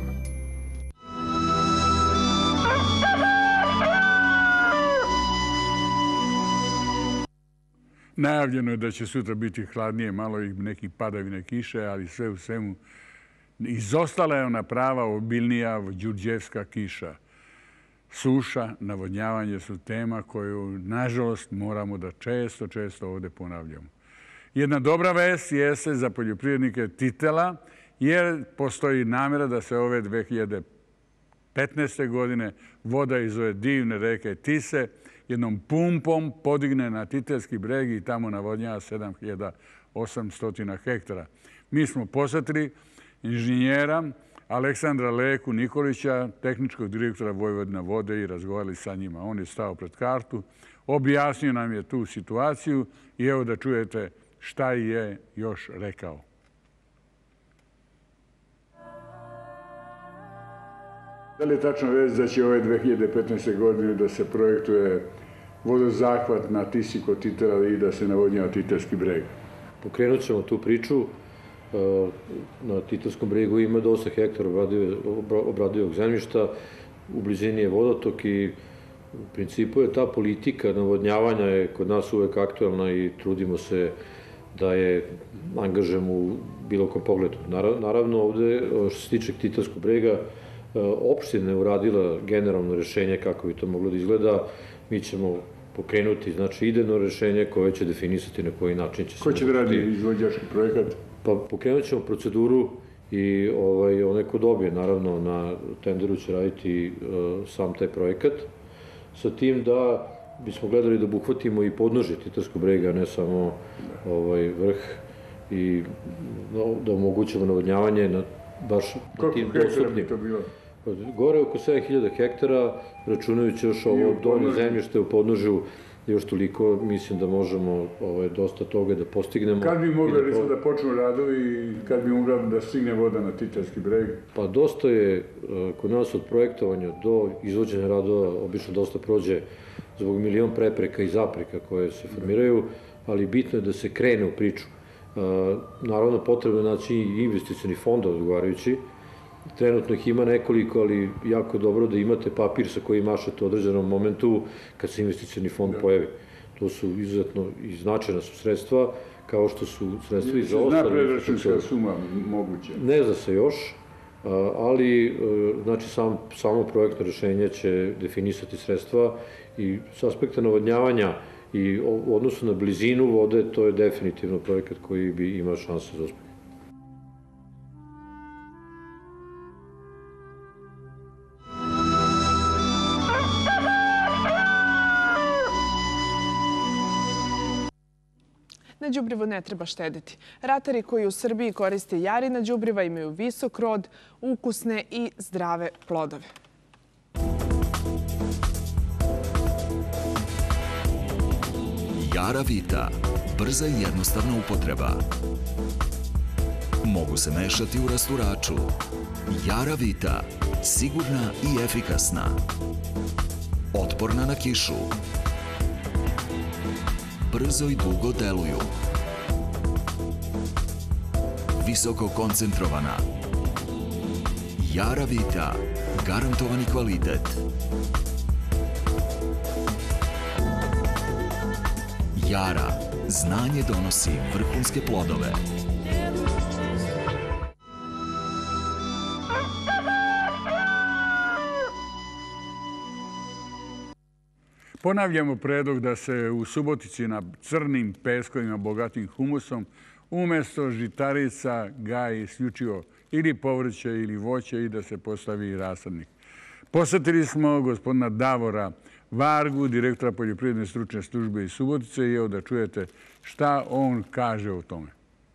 Najavljeno je da će sutra biti hladnije, malo i nekih padavine kiše, ali sve u svemu izostala je ona prava obilnija đurđevska kiša. Suša, navodnjavanje su tema koju, nažalost, moramo da često, često ovdje ponavljamo. Jedna dobra vest jeste za poljoprivrednike Titela, jer postoji namjera da se ove dve hiljade petnaeste. godine voda iz ove divne reke Tise jednom pumpom podigne na Titelski breg i tamo navodnjava sedam hiljada osamsto hektara. Mi smo posjetili inženjera Aleksandra Leku Nikolića, tehničkog direktora Vojvodina vode, i razgovarali sa njima. On je stao pred kartu, objasnio nam je tu situaciju i evo da čujete šta je još rekao. Da li je tačno već da će ove dve hiljade petnaeste. godine da se projektuje vodozahvat na Tisi kod Titela i da se navodnjava Titelski breg? Pokrenut ćemo tu priču. Na Titelskom bregu ima dosta hektara obradivog zemljišta, u blizini je vodotok i u principu je ta politika navodnjavanja je kod nas uvek aktualna i trudimo se da je angažujemo u bilo kom pogledu. Naravno, ovde, što se tiče Titelskog brega, opština je uradila generalno rešenje kako bi to moglo da izgleda. Mi ćemo pokrenuti, znači, idejno rešenje koje će definisati na koji način će se... Ko će da radi izvođački projekat? Pa pokrenut ćemo proceduru i onaj ko dobije, naravno, na tenderu će raditi sam taj projekat, sa tim da bismo gledali da obuhvatimo i podnožje Titelskog brega, ne samo vrh, i da omogućimo navodnjavanje na baš tim dostupnim. Koliko hektara bi to bilo? Gore oko sedam hiljada hektara, računajući još ovo donje zemljište u podnožju, još toliko, mislim da možemo dosta toga da postignemo. Kad bi mogli da počnu radovi i kad bi mogla da stigne voda na Titelski breg? Pa dosta je, kod nas od projektovanja do izvođenja radova, obično dosta prođe zbog milion prepreka i zapreka koje se formiraju, ali bitno je da se krene u priču. Naravno, potrebno je naći i investicioni fond odgovarajući, Trenutno ih ima nekoliko, ali jako je dobro da imate papir sa kojim mašete u određenom momentu kad se investicioni fond pojavi. To su izuzetno i značajna su sredstva, kao što su sredstva i za ostale. Zna preračunska suma moguće? Ne zna se još, ali znači samo projektno rešenje će definisati sredstva i s aspekta navodnjavanja i u odnosu na blizinu vode, to je definitivno projekat koji bi imao šanse za uspeh. Na đubrivu ne treba štediti. Ratari koji u Srbiji koriste Jarina đubriva imaju visok rod, ukusne i zdrave plodove. Jara Vita. Brza i jednostavna upotreba. Mogu se mešati u rasturaču. Jara Vita. Sigurna i efikasna. Otporna na kišu. Brzo i dugo deluju. Visoko koncentrovana. Jara Vita. Garantovani kvalitet. Jara. Znanje donosi vrhunske plodove. Ponavljamo predlog da se u Subotici na crnim peskovima bogatim humusom umjesto žitarica gaji isključivo ili povrće ili voće i da se postavi rasadnik. Posjetili smo gospodina Davora Vargu, direktora Poljoprivredne stručne službe iz Subotice, i evo da čujete šta on kaže o tome.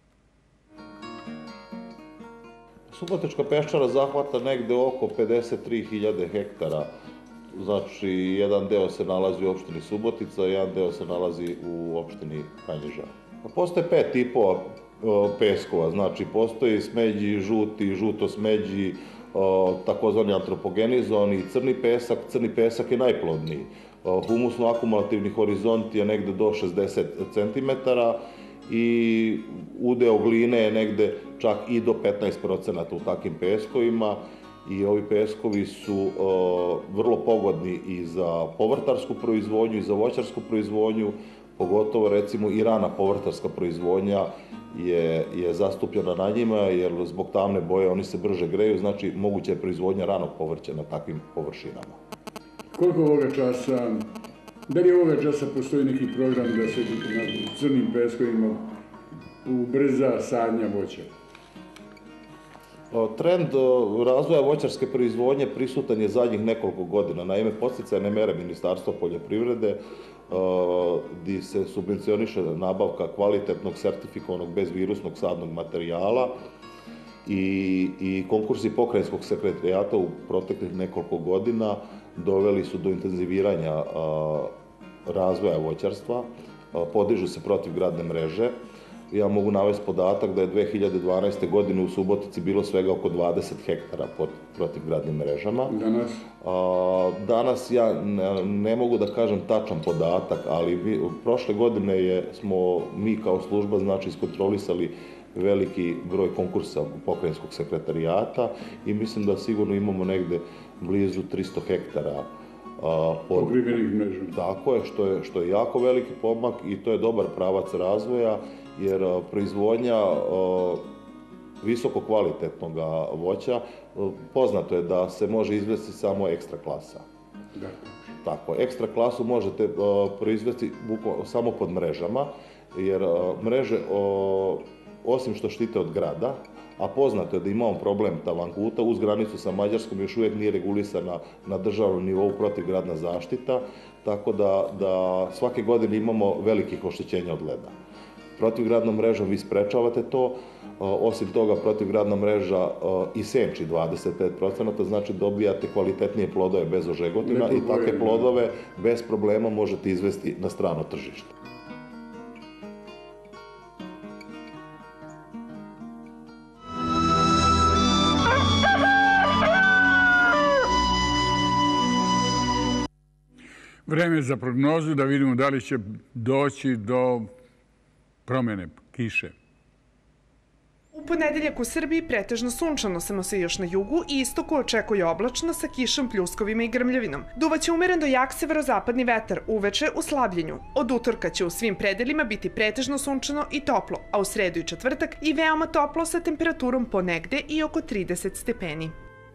Subotička peščara zahvata negde oko pedeset tri hiljade hektara. Znači, jedan deo se nalazi u opštini Subotica, jedan deo se nalazi u opštini Kanjiža. Postoje pet tipova peskova, znači postoji smeđi, žuti, žuto smeđi, takozvani antropogenizovani, crni pesak. Crni pesak je najplodniji. Humusno-akumulativni horizont je negde do šezdeset centimetara i udeo gline je negde čak i do petnaest procenata u takvim peskovima. I ovi peskovi su vrlo pogodni i za povrtarsku proizvodnju i za voćarsku proizvodnju, pogotovo recimo i rana povrtarska proizvodnja je zastupljena na njima, jer zbog tamne boje oni se brže greju, znači moguća je proizvodnja ranog povrća na takvim površinama. Koliko ovoga časa, da li ovoga časa postoji neki program da se na crnim peskovima ubrza sadnja voća? Trend razvoja voćarske proizvodnje prisutan je zadnjih nekoliko godina. Naime, podsticajne mere Ministarstva poljoprivrede gdje se subvencioniše nabavka kvalitetnog sertifikovanog bezvirusnog sadnog materijala i konkursi pokrajinskog sekretarijata u proteklih nekoliko godina doveli su do intenziviranja razvoja voćarstva, podižu se protivgradne mreže. Ja mogu navesti podatak da je dve hiljade dvanaeste. godine u Subotici bilo svega oko dvadeset hektara pod protivgradnim mrežama. Danas? Danas ja ne mogu da kažem tačan podatak, ali prošle godine smo mi kao služba znači iskontrolisali veliki broj konkursa pokrajinskog sekretarijata i mislim da sigurno imamo negde blizu tristo hektara pokrivenih mreža. Tako je, što je jako veliki pomak i to je dobar pravac razvoja, jer proizvodnja visoko kvalitetnog voća, poznato je da se može izvesti samo ekstra klasa. Tako, ekstra klasu možete proizvesti samo pod mrežama, jer mreže, osim što štite od grada, a poznato je da imamo problem Tavankuta, uz granicu sa Mađarskom još uvijek nije regulisana na državnom nivou protivgradna zaštita, tako da svake godine imamo velikih oštećenja od leda. Protivgradnom mrežom vi sprečavate to, osim toga protivgradna mreža i senči dvadeset pet procenata, znači dobijate kvalitetnije plodove bez ožegotina i takve plodove bez problema možete izvesti na strano tržište. Vreme za prognozu, da vidimo da li će doći do promjene kiše. U ponedeljak u Srbiji pretežno sunčano, samo se još na jugu i istoku očekuje oblačno sa kišom, pljuskovima i grmljavinom. Duvaće umeren do jak severozapadni vetar, uveče u slabljenju. Od utorka će u svim predelima biti pretežno sunčano i toplo, a u sredu i četvrtak i veoma toplo sa temperaturom ponegde i oko trideset stepeni.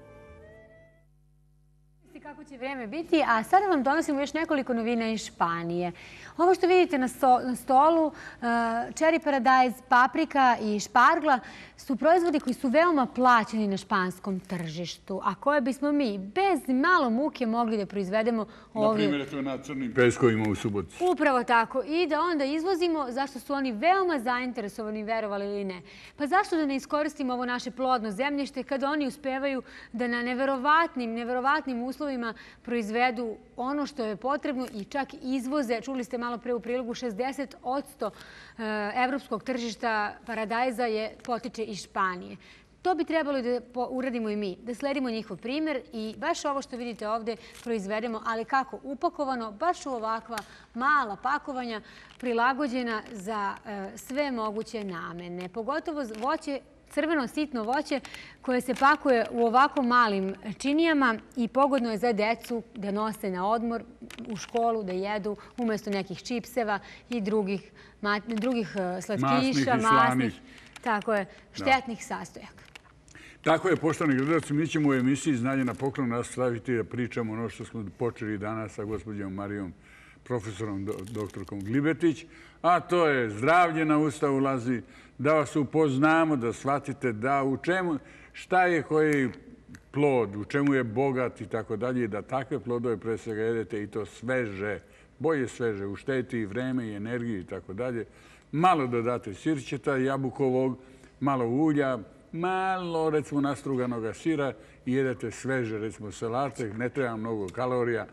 Kako će vreme biti, a sada vam donosimo još nekoliko novina iz Španije. Ovo što vidite na stolu, cherry paradise, paprika i špargla su proizvodi koji su veoma plaćeni na španskom tržištu, a koje bismo mi bez malo muke mogli da proizvedemo ovdje. Na primjer, to na crnim peskovima u Subotici. Upravo tako. I da onda izvozimo, zašto su oni veoma zainteresovani, verovali ili ne. Pa zašto da ne iskoristimo ovo naše plodno zemljište kada oni uspevaju da na neverovatnim, neverovatnim uslovima proizvedu ono što je potrebno i čak izvoze, čuli ste malo pre u prilogu, šezdeset posto evropskog tržišta paradajza je potiče iz Španije. To bi trebalo da uradimo i mi, da sledimo njihov primer i baš ovo što vidite ovde proizvedemo, ali kako upakovano, baš u ovakva mala pakovanja, prilagođena za sve moguće namene. Pogotovo voće, crveno sitno voće koje se pakuje u ovako malim činijama i pogodno je za decu da nose na odmor u školu, da jedu umjesto nekih čipseva i drugih, drugih slatkiša, masnih, tako je, štetnih sastojaka. Tako je, poštovani gledalci, mi ćemo u emisiji Znanje na poklon nastaviti da pričamo ono što smo počeli danas sa gospođom Marijom, profesorom doktorkom Glibetić, a to je zdravlje na usta ulazi, da vas upoznamo, da shvatite da u čemu, šta je koji plod, u čemu je bogat i tako dalje, da takve plodove pre svega jedete i to sveže, bolje sveže, uštedite i vreme i energiju i tako dalje. Malo dodate sirćeta, jabukovog, malo ulja, malo, recimo, nastruganoga sira i jedete sveže, recimo, salate, ne treba mnogo kalorija.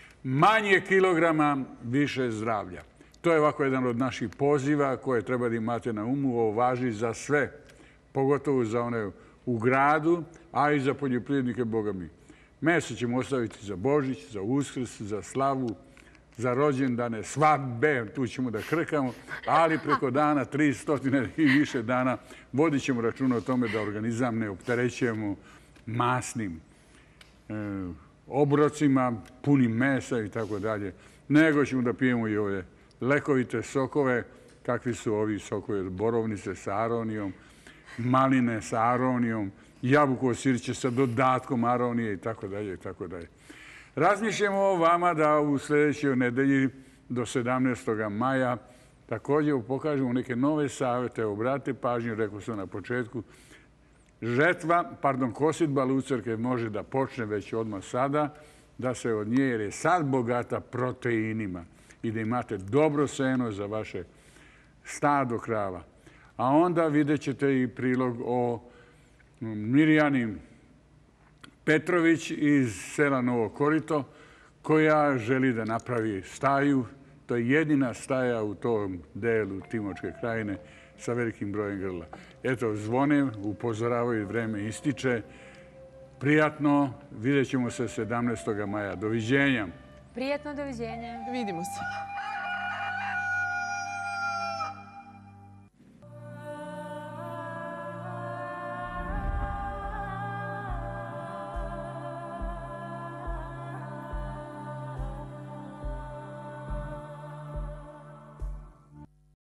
Manje kilograma, više zdravlja. To je ovako jedan od naših poziva koje treba da imate na umu. Ovo važi za sve, pogotovo za one u gradu, a i za poljoprivrednike, boga mi. Meso ćemo ostaviti za Božić, za Uskrs, za slavu, za rođendane, svadbe, tu ćemo da krkamo, ali preko dana, tri stotine i više dana, vodit ćemo računa o tome da organizam ne opterećujemo masnim obrocima, punim mesa i tako dalje, nego ćemo da pijemo i ove lekovite sokove, kakvi su ovi sokovi od borovnice sa aronijom, maline sa aronijom, jabukovo sirće sa dodatkom aronije i tako dalje i tako dalje. Razmišljamo o vama da u sljedećoj nedelji do sedamnaestog maja također pokažemo neke nove savjete. Obratite pažnju, rekao sam na početku, žetva, pardon, kosidba lucerke može da počne već odmah sada, da se od nje, jer je sad bogata proteinima i da imate dobro seno za vaše stado krava. A onda vidjet ćete i prilog o Mirjani Petrović iz sela Novo Korito, koja želi da napravi staju. To je jedina staja u tom delu Timočke krajine sa velikim brojem grla. Eto, zvone, upozoravaju, vreme ističe. Prijatno, vidjet ćemo se sedamnaestog maja. Doviđenja. Prijatno, doviđenja. Vidimo se.